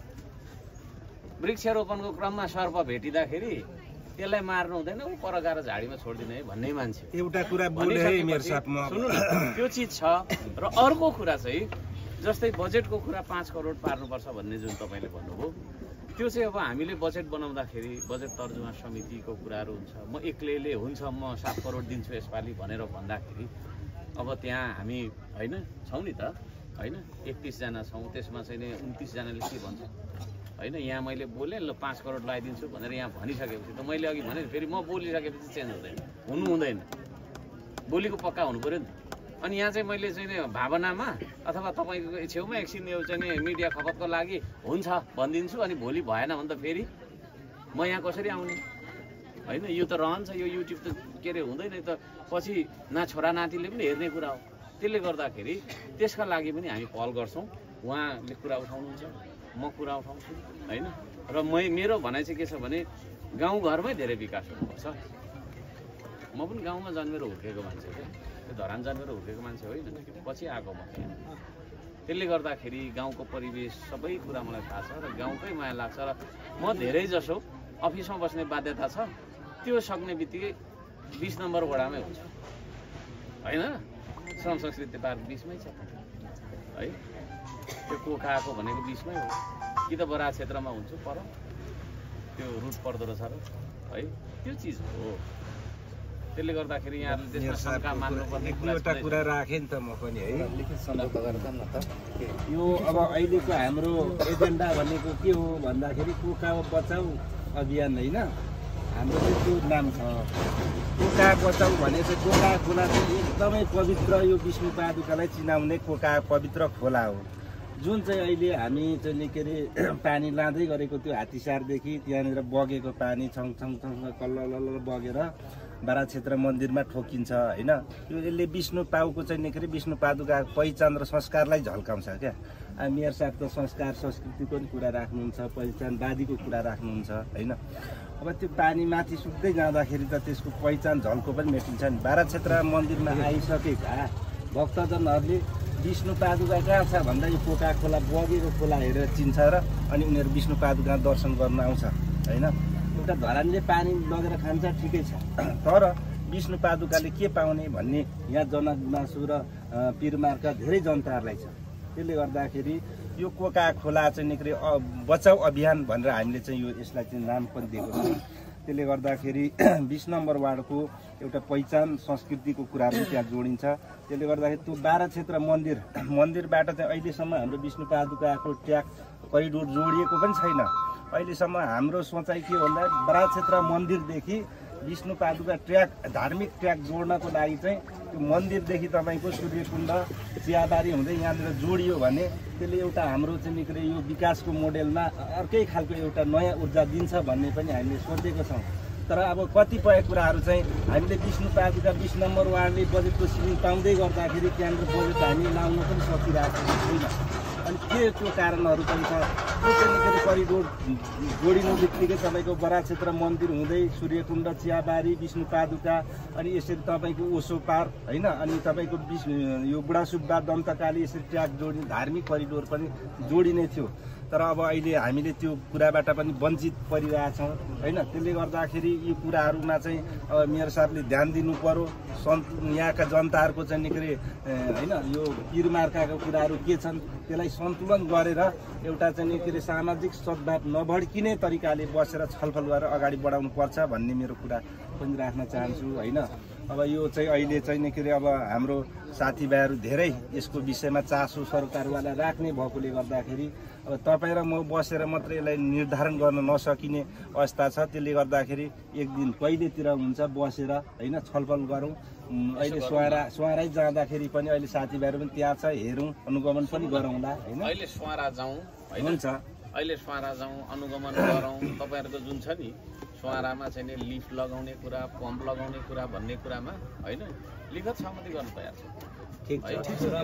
वृक्षारोपणको क्रममा सर्प भेटिँदाखेरि त्यसलाई मार्नु हुँदैन ऊ पर गएर झाडीमा छोडिदिने है भन्ने मान्छे एउटा कुरा बोले है मेरो साथमा सुन्नु न त्यो चिज छ र अर्को कुरा चाहिँ जस्तै बजेटको कुरा पाँच करोड पार्नुपर्छ भन्ने जुन तपाईँले भन्नुभयो त्यो चाहिँ अब हामीले बजेट बनाउँदाखेरि बजेट तर्जुमा समितिको कुराहरू हुन्छ म एक्लैले हुन्छ म सात करोड दिन्छु यसपालि भनेर भन्दाखेरि अब त्यहाँ हामी होइन छौँ नि त होइन एकतिसजना छौँ त्यसमा चाहिँ नि उन्तिसजनाले के भन्छ होइन यहाँ मैले बोलेँ ल पाँच करोड लगाइदिन्छु भनेर यहाँ भनिसकेपछि त मैले अघि भने फेरि म बोलिसकेपछि चेन्ज हुँदैन हुनु हुँदैन बोलीको पक्का हुनु पऱ्यो नि अनि यहाँ चाहिँ मैले चाहिँ नि भावनामा अथवा तपाईँको छेउमा एकछिन यो चाहिँ नि मिडिया खपतको लागि हुन्छ भनिदिन्छु अनि भोलि भएन भने त फेरि म यहाँ कसरी आउने होइन यो त रहन्छ यो युट्युब त के अरे हुँदैन त पछि न छोरा नातिले पनि हेर्ने कुरा हो त्यसले गर्दाखेरि त्यसका लागि पनि हामी पहल गर्छौँ उहाँले कुरा उठाउनुहुन्छ म कुरा उठाउँछु होइन र म मेरो भनाइ चाहिँ के छ भने गाउँघरमै धेरै विकास हुनुपर्छ म पनि गाउँमा जन्मेर हुर्केको मान्छे हो त्यो धरान जन्मेर हुर्केको मान्छे होइन पछि आएको म यहाँ त्यसले गर्दाखेरि गाउँको परिवेश सबै कुरा मलाई थाहा छ र गाउँकै माया लाग्छ र म धेरै जसो अफिसमा बस्ने बाध्यता छ त्यो सक्ने बित्तिकै बिस नम्बर वडामै हुन्छ होइन श्रम संस्कृति पार्क बिचमै छ है त्यो कोखाको भनेको बिचमै हो कि त बराह क्षेत्रमा हुन्छ पर त्यो रुट पर्दो रहेछ र है त्यो चिज हो त्यसले गर्दाखेरि यहाँले त्यसमा शङ्का मान्नुपर्ने एउटा कुरा राखेँ नि त म पनि है यो अब अहिलेको हाम्रो एजेन्डा भनेको के हो भन्दाखेरि कोखा बचाउ अभियान होइन हाम्रो चाहिँ त्यो नाम छ कोखा बचाउ भने चाहिँ कोखा खोला चाहिँ एकदमै पवित्र यो विष्णु पादुकालाई चिनाउने कोखा पवित्र खोला हो जुन चाहिँ अहिले हामी चाहिँ के अरे पानी लाँदै गरेको त्यो हात्तीसारदेखि त्यहाँनिर बगेको पानी छङ छङ छङ कल्ल बगेर बारा क्षेत्र मन्दिरमा ठोकिन्छ होइन यो यसले विष्णु पाउको चाहिँ के अरे विष्णु पादुका पहिचान र संस्कारलाई झल्काउँछ क्या मेयर साहब त संस्कार संस्कृतिको पनि कुरा राख्नुहुन्छ पहिचानवादीको कुरा राख्नुहुन्छ होइन अब त्यो पानी माथि सुक्दै जाँदाखेरि त त्यसको पहिचान झल्को पनि मेटिन्छ नि बारा क्षेत्र मन्दिरमा आइसकेका भक्तजनहरूले विष्णु पादुका कहाँ छ भन्दा यो कोखा खोला बगेको खोला हेरेर चिन्छ र अनि उनीहरू विष्णु पादुका दर्शन गर्न आउँछ होइन एउटा धरानले पानी लगेर खान्छ ठिकै छ तर विष्णु पादुकाले के पाउने भन्ने यहाँ जनगुनासो र पिरमार्का धेरै जनताहरूलाई छ त्यसले गर्दाखेरि यो कोखा खोला चाहिँ निक्रे बचाउ अभियान भनेर हामीले चाहिँ यो यसलाई चाहिँ नाम पनि दिएको छ त्यसले गर्दाखेरि बिस नम्बर वार्डको एउटा पहिचान संस्कृतिको कुराहरू त्यहाँ जोडिन्छ त्यसले गर्दाखेरि त्यो बाह्र क्षेत्र मन्दिर मन्दिरबाट चाहिँ अहिलेसम्म हाम्रो विष्णु पादुकाको ट्र्याक करिडोर जोडिएको पनि छैन अहिलेसम्म हाम्रो सोचाइ के भन्दा बाह्र क्षेत्र मन्दिरदेखि विष्णु पादुका ट्र्याक धार्मिक ट्र्याक जोड्नको लागि चाहिँ त्यो मन्दिरदेखि तपाईँको सूर्यकुण्ड चियाबारी हुँदै यहाँनिर जोडियो भने त्यसले एउटा हाम्रो चाहिँ निक्रे यो विकासको मोडेलमा अर्कै खालको एउटा नयाँ ऊर्जा दिन्छ भन्ने पनि हामीले सोचेको छौँ तर अब कतिपय कुराहरू चाहिँ हामीले विष्णु पादुका बिस नम्बर वार्डले बजेटको सिलिङ पाउँदै गर्दाखेरि त्यहाँनिर बजेट हामी लाउन पनि सकिरहेको छैन अनि के त्यो कारणहरू पनि छ त्यो चाहिँ करिडोर जोडिनु बित्तिकै तपाईँको बराह क्षेत्र मन्दिर हुँदै सूर्यकुण्ड चियाबारी विष्णु पादुका अनि यसरी तपाईँको ओसो पार्क होइन अनि तपाईँको विष्णु यो बुढा सुब्बा दन्तकाली यसरी ट्र्याक जोडिने धार्मिक करिडोर पनि जोडिने थियो तर अब अहिले हामीले त्यो कुराबाट पनि वञ्चित परिरहेछौँ होइन। त्यसले गर्दाखेरि यी कुराहरूमा चाहिँ अब मेयर साहबले ध्यान दिनु पर्यो। सन् यहाँका जनताहरूको चाहिँ निकै होइन यो पिरमार्काको कुराहरू के छन् त्यसलाई सन्तुलन गरेर एउटा चाहिँ के अरे सामाजिक सद्भाव नभड्किने तरिकाले बसेर छलफल गरेर अगाडि बढाउनु पर्छ भन्ने मेरो कुरा पनि राख्न चाहन्छु होइन। अब यो चाहिँ अहिले चाहिँ के अरे अब हाम्रो साथीभाइहरू धेरै यसको विषयमा चासो सरकारवाला राख्ने भएकोले गर्दाखेरि अब तपाईँ र म बसेर मात्रै यसलाई निर्धारण गर्न नसकिने अवस्था छ। त्यसले गर्दाखेरि एक दिन कहिलेतिर हुन्छ बसेर होइन छलफल गरौँ। अहिले सुहारा सुहारै जाँदाखेरि पनि अहिले साथीभाइहरू पनि त्यहाँ छ, हेरौँ, अनुगमन पनि गरौँला होइन। अहिले सुहारा जाउँ हुन्छ, अहिले सुहारा जाउँ, अनुगमन गरौँ। तपाईँहरूको जुन छ नि सुहारामा चाहिँ नि लिफ्ट लगाउने कुरा, पम्प लगाउने कुरा भन्ने कुरामा होइन लिखत सहमति गर्न तयार छ। ठिक छ।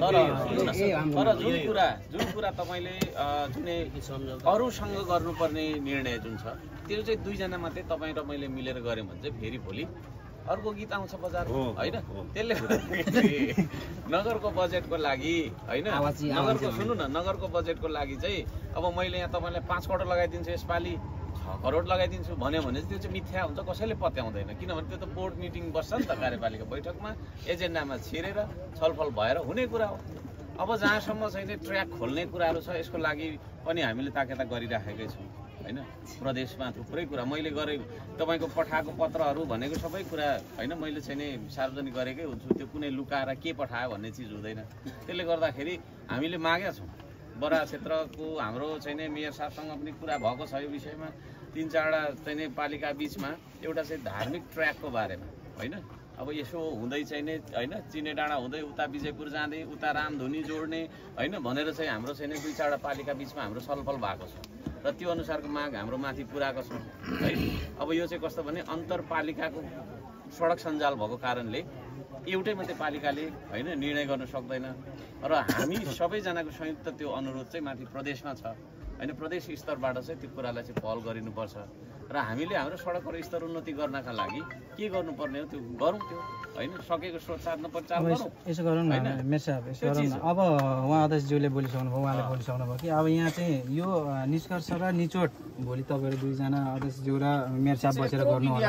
तर जुन कुरा जुन कुरा तपाईँले जुनै अरूसँग गर्नुपर्ने निर्णय जुन छ त्यो चाहिँ दुईजना मात्रै तपाईँ र मैले मिलेर गऱ्यौँ भने चाहिँ फेरि भोलि अर्को गीत आउँछ बजार होइन। त्यसले गर्दाखेरि नगरको बजेटको लागि होइन, नगरको सुन्नु न, नगरको बजेटको लागि चाहिँ अब मैले यहाँ तपाईँलाई पाँच करोड लगाइदिन्छु, यसपालि छ करोड लगाइदिन्छु भन्यो भने चाहिँ त्यो चाहिँ मिथ्या हुन्छ, कसैले पत्याउँदैन। किनभने त्यो त बोर्ड मिटिङ बस्छ नि त कार्यपालिका बैठकमा, एजेन्डामा छिरेर छलफल भएर हुने कुरा हो। अब जहाँसम्म चाहिँ ट्र्याक खोल्ने कुराहरू छ यसको लागि पनि हामीले ताकेता गरिराखेकै छौँ होइन। प्रदेशमा थुप्रै कुरा मैले गरेँ, तपाईँको पठाएको पत्रहरू भनेको सबै कुरा होइन मैले चाहिँ नि सार्वजनिक गरेकै हुन्छु। त्यो कुनै लुकाएर के पठायो भन्ने चिज हुँदैन। त्यसले गर्दाखेरि हामीले मागेका छौँ बरा क्षेत्रको हाम्रो चाहिँ नि मेयर साहबसँग पनि कुरा भएको छ यो विषयमा। तिन चारवटा चाहिँ नि पालिका बिचमा एउटा चाहिँ धार्मिक ट्र्याकको बारेमा होइन। अब यसो हुँदै चाहिँ नि होइन चिने डाँडा हुँदै उता विजयपुर जाँदै उता रामधुनी जोड्ने होइन भनेर चाहिँ हाम्रो चाहिँ नि दुई चारवटा पालिका बिचमा हाम्रो छलफल भएको छ र त्यो अनुसारको माग हाम्रो माथि पुऱ्याएको छौँ है। अब यो चाहिँ कस्तो भने अन्तरपालिकाको सडक सञ्जाल भएको कारणले एउटै मात्रै पालिकाले होइन निर्णय गर्न सक्दैन र हामी सबैजनाको संयुक्त त्यो अनुरोध चाहिँ माथि प्रदेशमा छ होइन। प्रदेश स्तरबाट चाहिँ त्यो कुरालाई चाहिँ पहल गरिनुपर्छ र हामीले हाम्रो सडकहरू स्तर उन्नति गर्नका लागि के गर्नुपर्ने हो त्यो गरौँ। त्यो होइन सकेको स्रोत साधन प्रचार गरौँ। यसो गरौँ न मेयर साहब, यसो गरौँ न। अब उहाँ अध्यक्षज्यूले बोलिसक्नु भयो, उहाँले बोलिसक्नु भयो कि अब यहाँ चाहिँ यो निष्कर्ष र निचोड भोलि तपाईँहरू दुईजना अध्यक्षज्यू र मेयर साहब बसेर गर्नु होला।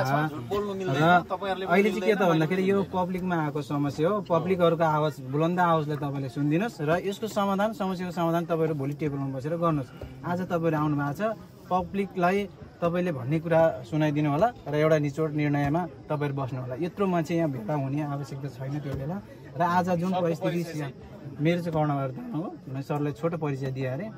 र अहिले चाहिँ के त भन्दाखेरि यो पब्लिकमा आएको समस्या हो, पब्लिकहरूको आवाज बुलन्द आवाजले तपाईँले सुनिदिनुहोस् र यसको समाधान समस्याको समाधान तपाईँहरू भोलि टेबलमा बसेर गर्नुहोस्। आज तपाईँहरू आउनु भएको छ, पब्लिकलाई तपाईँले भन्ने कुरा सुनाइदिनु होला र एउटा निचोड निर्णयमा तपाईँहरू बस्नु होला। यत्रो मान्छे यहाँ भेला हुने आवश्यकता छैन त्यो बेला। र आज जुन परिस्थिति मेरो चाहिँ कर्णबहादुर दाहाल हो, मैले सरलाई छोटो परिचय दिएँ अरे।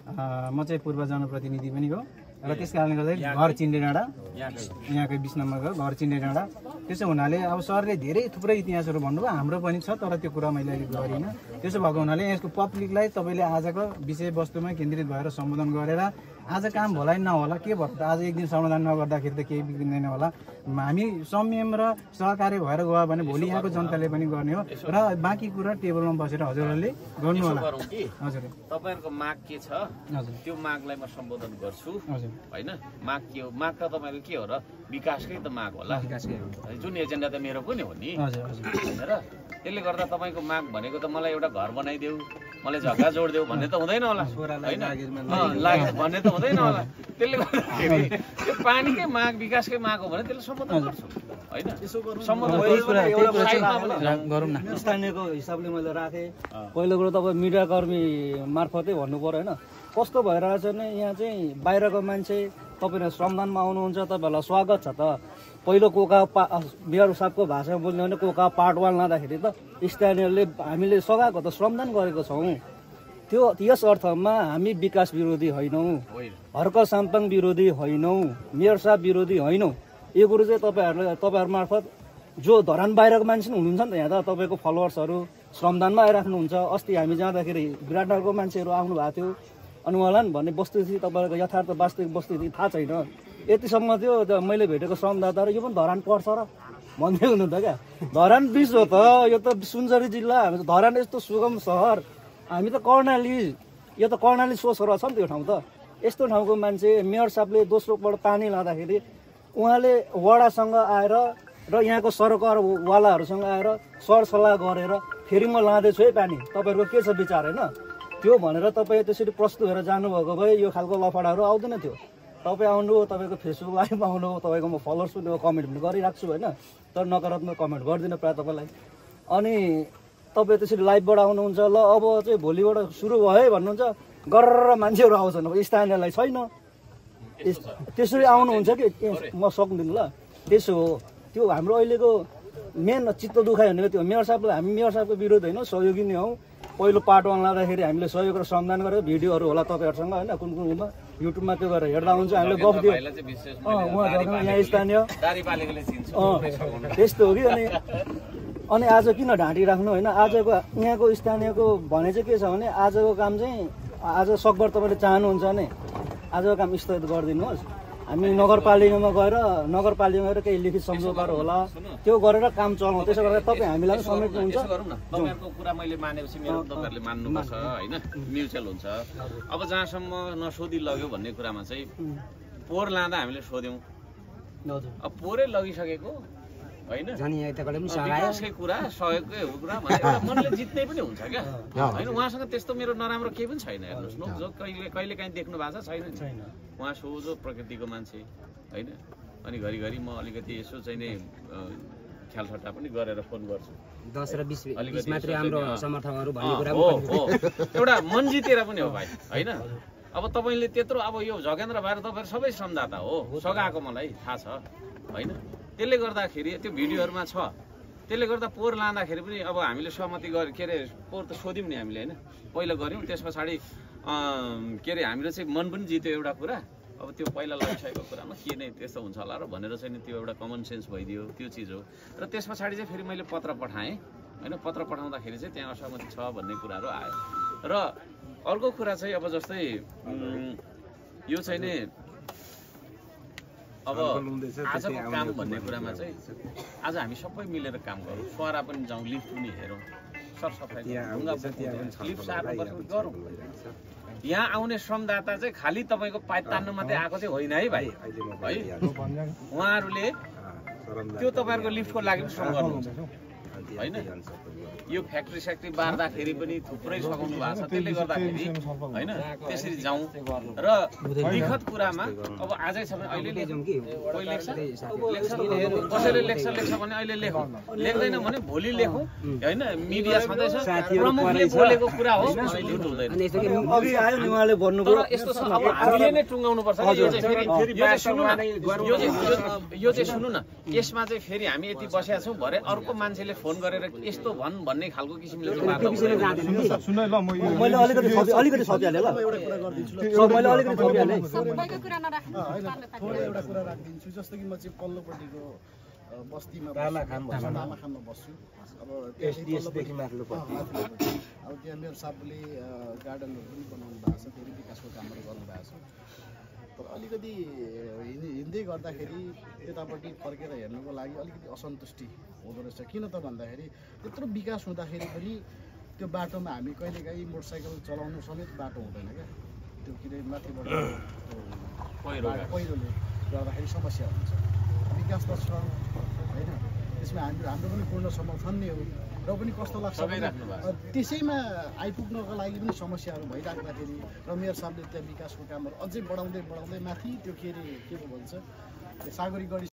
म चाहिँ पूर्व जनप्रतिनिधि पनि हो र त्यस कारणले गर्दाखेरि घर चिन्डे डाँडा यहाँकै बिस नम्बरको घर चिन्डे डाँडा। त्यसो हुनाले अब सरले धेरै थुप्रै इतिहासहरू भन्नुभयो, हाम्रो पनि छ तर त्यो कुरा मैले अहिले गरिनँ। त्यसो भएको हुनाले यसको पब्लिकलाई तपाईँले आजको विषयवस्तुमा केन्द्रित भएर सम्बोधन गरेर आज काम होला नहोला के भयो त आज एक दिन समाधान नगर्दाखेरि त केही बिग्रिँदैन होला। हामी संयम र सहकार्य भएर गयो भने भोलि यहाँको जनताले पनि गर्ने हो र बाँकी कुरा टेबलमा बसेर हजुरहरूले गर्नु होला। हजुर तपाईँहरूको माग के छ हजुर त्यो मागलाई म सम्बोधन गर्छु हजुर होइन। माग के हो? माग त तपाईँको के हो र विकासकै त माग होला। जुन एजेन्डा त मेरो पनि हो नि होइन र त्यसले गर्दा तपाईँको माग भनेको त मलाई एउटा घर बनाइदेऊ, मलाई जग्गा जोडिदेऊ भन्ने त हुँदैन होला होइन, भन्ने त हुँदैन होला। त्यसले गर्दाखेरि त्यो पानीकै माग विकासकै माग हो भने त्यसले सम्बोधन गर्छु होइन। गरौँ न। स्थानीयको हिसाबले मैले राखेँ। पहिलो कुरो तपाईँ मिडियाकर्मी मार्फतै भन्नु पऱ्यो होइन। कस्तो भइरहेछ भने यहाँ चाहिँ बाहिरको मान्छे तपाईँहरू श्रमदानमा आउनुहुन्छ, तपाईँहरूलाई स्वागत छ त। पहिलो कोका पा मेयर साहबको भाषामा बोल्ने भने कोका पाटवाल लाँदाखेरि त स्थानीयले हामीले सघाएको त श्रमदान गरेको छौँ। त्यो यस अर्थमा हामी विकास विरोधी होइनौँ, हर्क साम्पाङ विरोधी होइनौँ, मेयर साहब विरोधी होइनौँ। यो कुरो चाहिँ तपाईँहरूले तपाईँहरू मार्फत जो धरान बाहिरको मान्छे हुनुहुन्छ नि त यहाँ त तपाईँको फलोवर्सहरू श्रमदानमा आइराख्नुहुन्छ। अस्ति हामी जाँदाखेरि विराटनगरको मान्छेहरू आउनु भएको थियो अनि उहाँलाई भन्ने वस्तुस्थिति तपाईँहरूको यथार्थ वास्तविक वस्तुस्थिति थाहा छैन। यतिसम्म थियो मैले भेटेको श्रमदाताहरू यो पनि धरान पर्छ र भन्दै हुनु त क्या। धरान बिच हो त, यो त सुनसरी जिल्ला, हामी त धरान यस्तो सुगम सहर, हामी त कर्णाली, यो त कर्णाली सोसर छ नि त्यो ठाउँ त। यस्तो ठाउँको मान्छे मेयर साहबले दोस्रोपल्ट पानी लाँदाखेरि उहाँले वडासँग आएर र यहाँको सरकारवालाहरूसँग आएर सरसल्लाह गरेर फेरि म लाँदैछु है पानी, तपाईँहरूको के छ विचार होइन। त्यो भनेर तपाईँ त्यसरी प्रस्तुत भएर जानुभएको भए यो खालको लफडाहरू आउँदैन थियो। तपाईँ आउनुभयो, तपाईँको फेसबुक लाइभमा आउनुभयो, तपाईँको म फलोवर्स पनि कमेन्ट पनि गरिरहेको छु होइन, तर नकारात्मक कमेन्ट गर्दिनँ प्रायः तपाईँलाई। अनि तपाईँ त्यसरी लाइभबाट आउनुहुन्छ, ल अब चाहिँ भोलिबाट सुरु भयो है भन्नुहुन्छ, गरेर मान्छेहरू आउँछन्। अब स्थानीयलाई छैन, त्यसरी आउनुहुन्छ कि म सक्दिनँ ल। त्यसो हो, त्यो हाम्रो अहिलेको मेन चित्त दुखाइ भनेको त्यो। मेयर साहबलाई हामी मेयर साहबको विरोध होइन, सहयोगी नै हौँ। पहिलो पार्ट वान लाँदाखेरि हामीले सहयोग र सम्मान गरेर भिडियोहरू होला तपाईँहरूसँग होइन, कुन कुनमा युट्युबमा त्यो गरेर हेर्दा हुन्छ, हामीले गफ दियो उहाँ यहाँ स्थानीय त्यस्तो हो कि। अनि अनि आज किन ढाँटी राख्नु होइन, आजको यहाँको स्थानीयको भने चाहिँ के छ भने आजको काम चाहिँ आज सकभर तपाईँले चाहनुहुन्छ भने आजको काम स्थगित गरिदिनुहोस्। हामी नगरपालिकामा गएर नगरपालिकामा गएर केही लिखित सम्झौताहरू होला, त्यो गरेर काम चलाउँ। त्यसो गरेर तपाईँ हामीलाई समेट्नुहुन्छ। तपाईँहरूको कुरा मैले मानेपछि मेरो तपाईँहरूले मान्नुपर्छ होइन, म्युचुअल हुन्छ। अब जहाँसम्म नसोधी लग्यो भन्ने कुरामा चाहिँ पोहोर लाँदा हामीले सोध्यौँ, अब पोहोरै लगिसकेको होइन, विकासकै कुरा सहयोगकै कुरा भनेर मनले जित्ने पनि हुन्छ क्या होइन। उहाँसँग त्यस्तो मेरो नराम्रो केही पनि छैन, हेर्नुहोस् न, जो कहिले कहिले काहीँ देख्नु भएको छ छैन। उहाँ सोझो प्रकृतिको मान्छे होइन। अनि घरिघरि म अलिकति यसो चाहिँ नै ख्यालठट्टा पनि गरेर फोन गर्छु, दस र बिस मात्रै हाम्रो समर्थकहरू भन्ने कुरा हो हो एउटा मन जितेर पनि हो भाइ होइन। अब तपाईँले त्यत्रो अब यो झगेन्द्र भएर तपाईँहरू सबै श्रमदाता हो, सघाएको मलाई थाहा छ होइन। त्यसले गर्दाखेरि त्यो भिडियोहरूमा छ, त्यसले गर्दा पोहोर लाँदाखेरि पनि अब हामीले सहमति गरे के अरे पोहोर त सोध्यौँ नि हामीले होइन, पहिला गऱ्यौँ। त्यस पछाडि के अरे हाम्रो चाहिँ मन पनि जित्यो एउटा कुरा। अब त्यो पहिला लगिसकेको कुरामा के नै त्यस्तो हुन्छ होला र भनेर चाहिँ नि त्यो एउटा कमन सेन्स भइदियो, त्यो चिज हो। र त्यस पछाडि चाहिँ फेरि मैले पत्र पठाएँ होइन, पत्र पठाउँदाखेरि चाहिँ त्यहाँ असहमति छ भन्ने कुराहरू आयो। र अर्को कुरा चाहिँ अब जस्तै यो चाहिँ नि अब आजको काम भन्ने कुरामा चाहिँ आज हामी सबै मिलेर काम गरौँ, फरा पनि जाउँ, लिफ्ट पनि हेरौँ, सरसफाइ लिफ्ट सार्नुपर्छ गरौँ। यहाँ आउने श्रमदाता चाहिँ खालि तपाईँको पाइप तान्नु मात्रै आएको चाहिँ होइन है भाइ है। उहाँहरूले त्यो तपाईँहरूको लिफ्टको लागि पनि श्रम गर्नुहुन्छ होइन। यो फ्याक्ट्री स्याक्ट्री बार्दाखेरि पनि थुप्रै सघाउनु भएको छ, त्यसले गर्दाखेरि होइन त्यसरी जाउँ। र लिखत कुरामा अब आजै छ भने अहिले कसैले लेख्छ लेख्छ भने अहिले लेखौँ, लेख्दैन भने भोलि लेखौँ होइन। मिडिया छँदैछ, प्रमुखले बोलेको कुरा हो, झुट हुँदैन। तर यस्तो छ, अब हामीले नै टुङ्गाउनु पर्छ। यो चाहिँ सुन्नु न, यो चाहिँ सुन्नु न, यसमा चाहिँ फेरि हामी यति बसेका छौँ, भरे अर्को मान्छेले फोन गरेर यस्तो भन् भन्ने खालको किसिमले मैले अलिकति अलिकति सकिहालेँ ल, मैले अलिकति सकिहालेँ। थोरै एउटा कुरा राखिदिन्छु, जस्तो कि म चाहिँ पल्लोपट्टिको बस्तीमा तामाखानमा बस्छु। अब अब त्यहाँ मेरो साथीले गार्डनहरू पनि बनाउनु भएको छ, धेरै विकासको कामहरू गर्नुभएको छ। तर अलिकति हिँड्दै गर्दाखेरि त्यतापट्टि फर्केर हेर्नुको लागि अलिकति असन्तुष्टि हुँदो रहेछ। किन त भन्दाखेरि त्यत्रो विकास हुँदाखेरि पनि त्यो बाटोमा हामी कहिलेकाहीँ मोटरसाइकल चलाउनु समेत बाटो हुँदैन क्या, त्यो किन माथिबाट पहिरोले गर्दाखेरि समस्या हुन्छ। विकास त छ होइन, त्यसमा हाम्रो हाम्रो पनि पूर्ण समर्थन नै हो। र पनि कस्तो लाग्छ त्यसैमा आइपुग्नको लागि पनि समस्याहरू भइराख्दाखेरि र मेयर साहबले त्यहाँ विकासको कामहरू अझै बढाउँदै बढाउँदै माथि त्यो के अरे के भन्छ सागरी गढी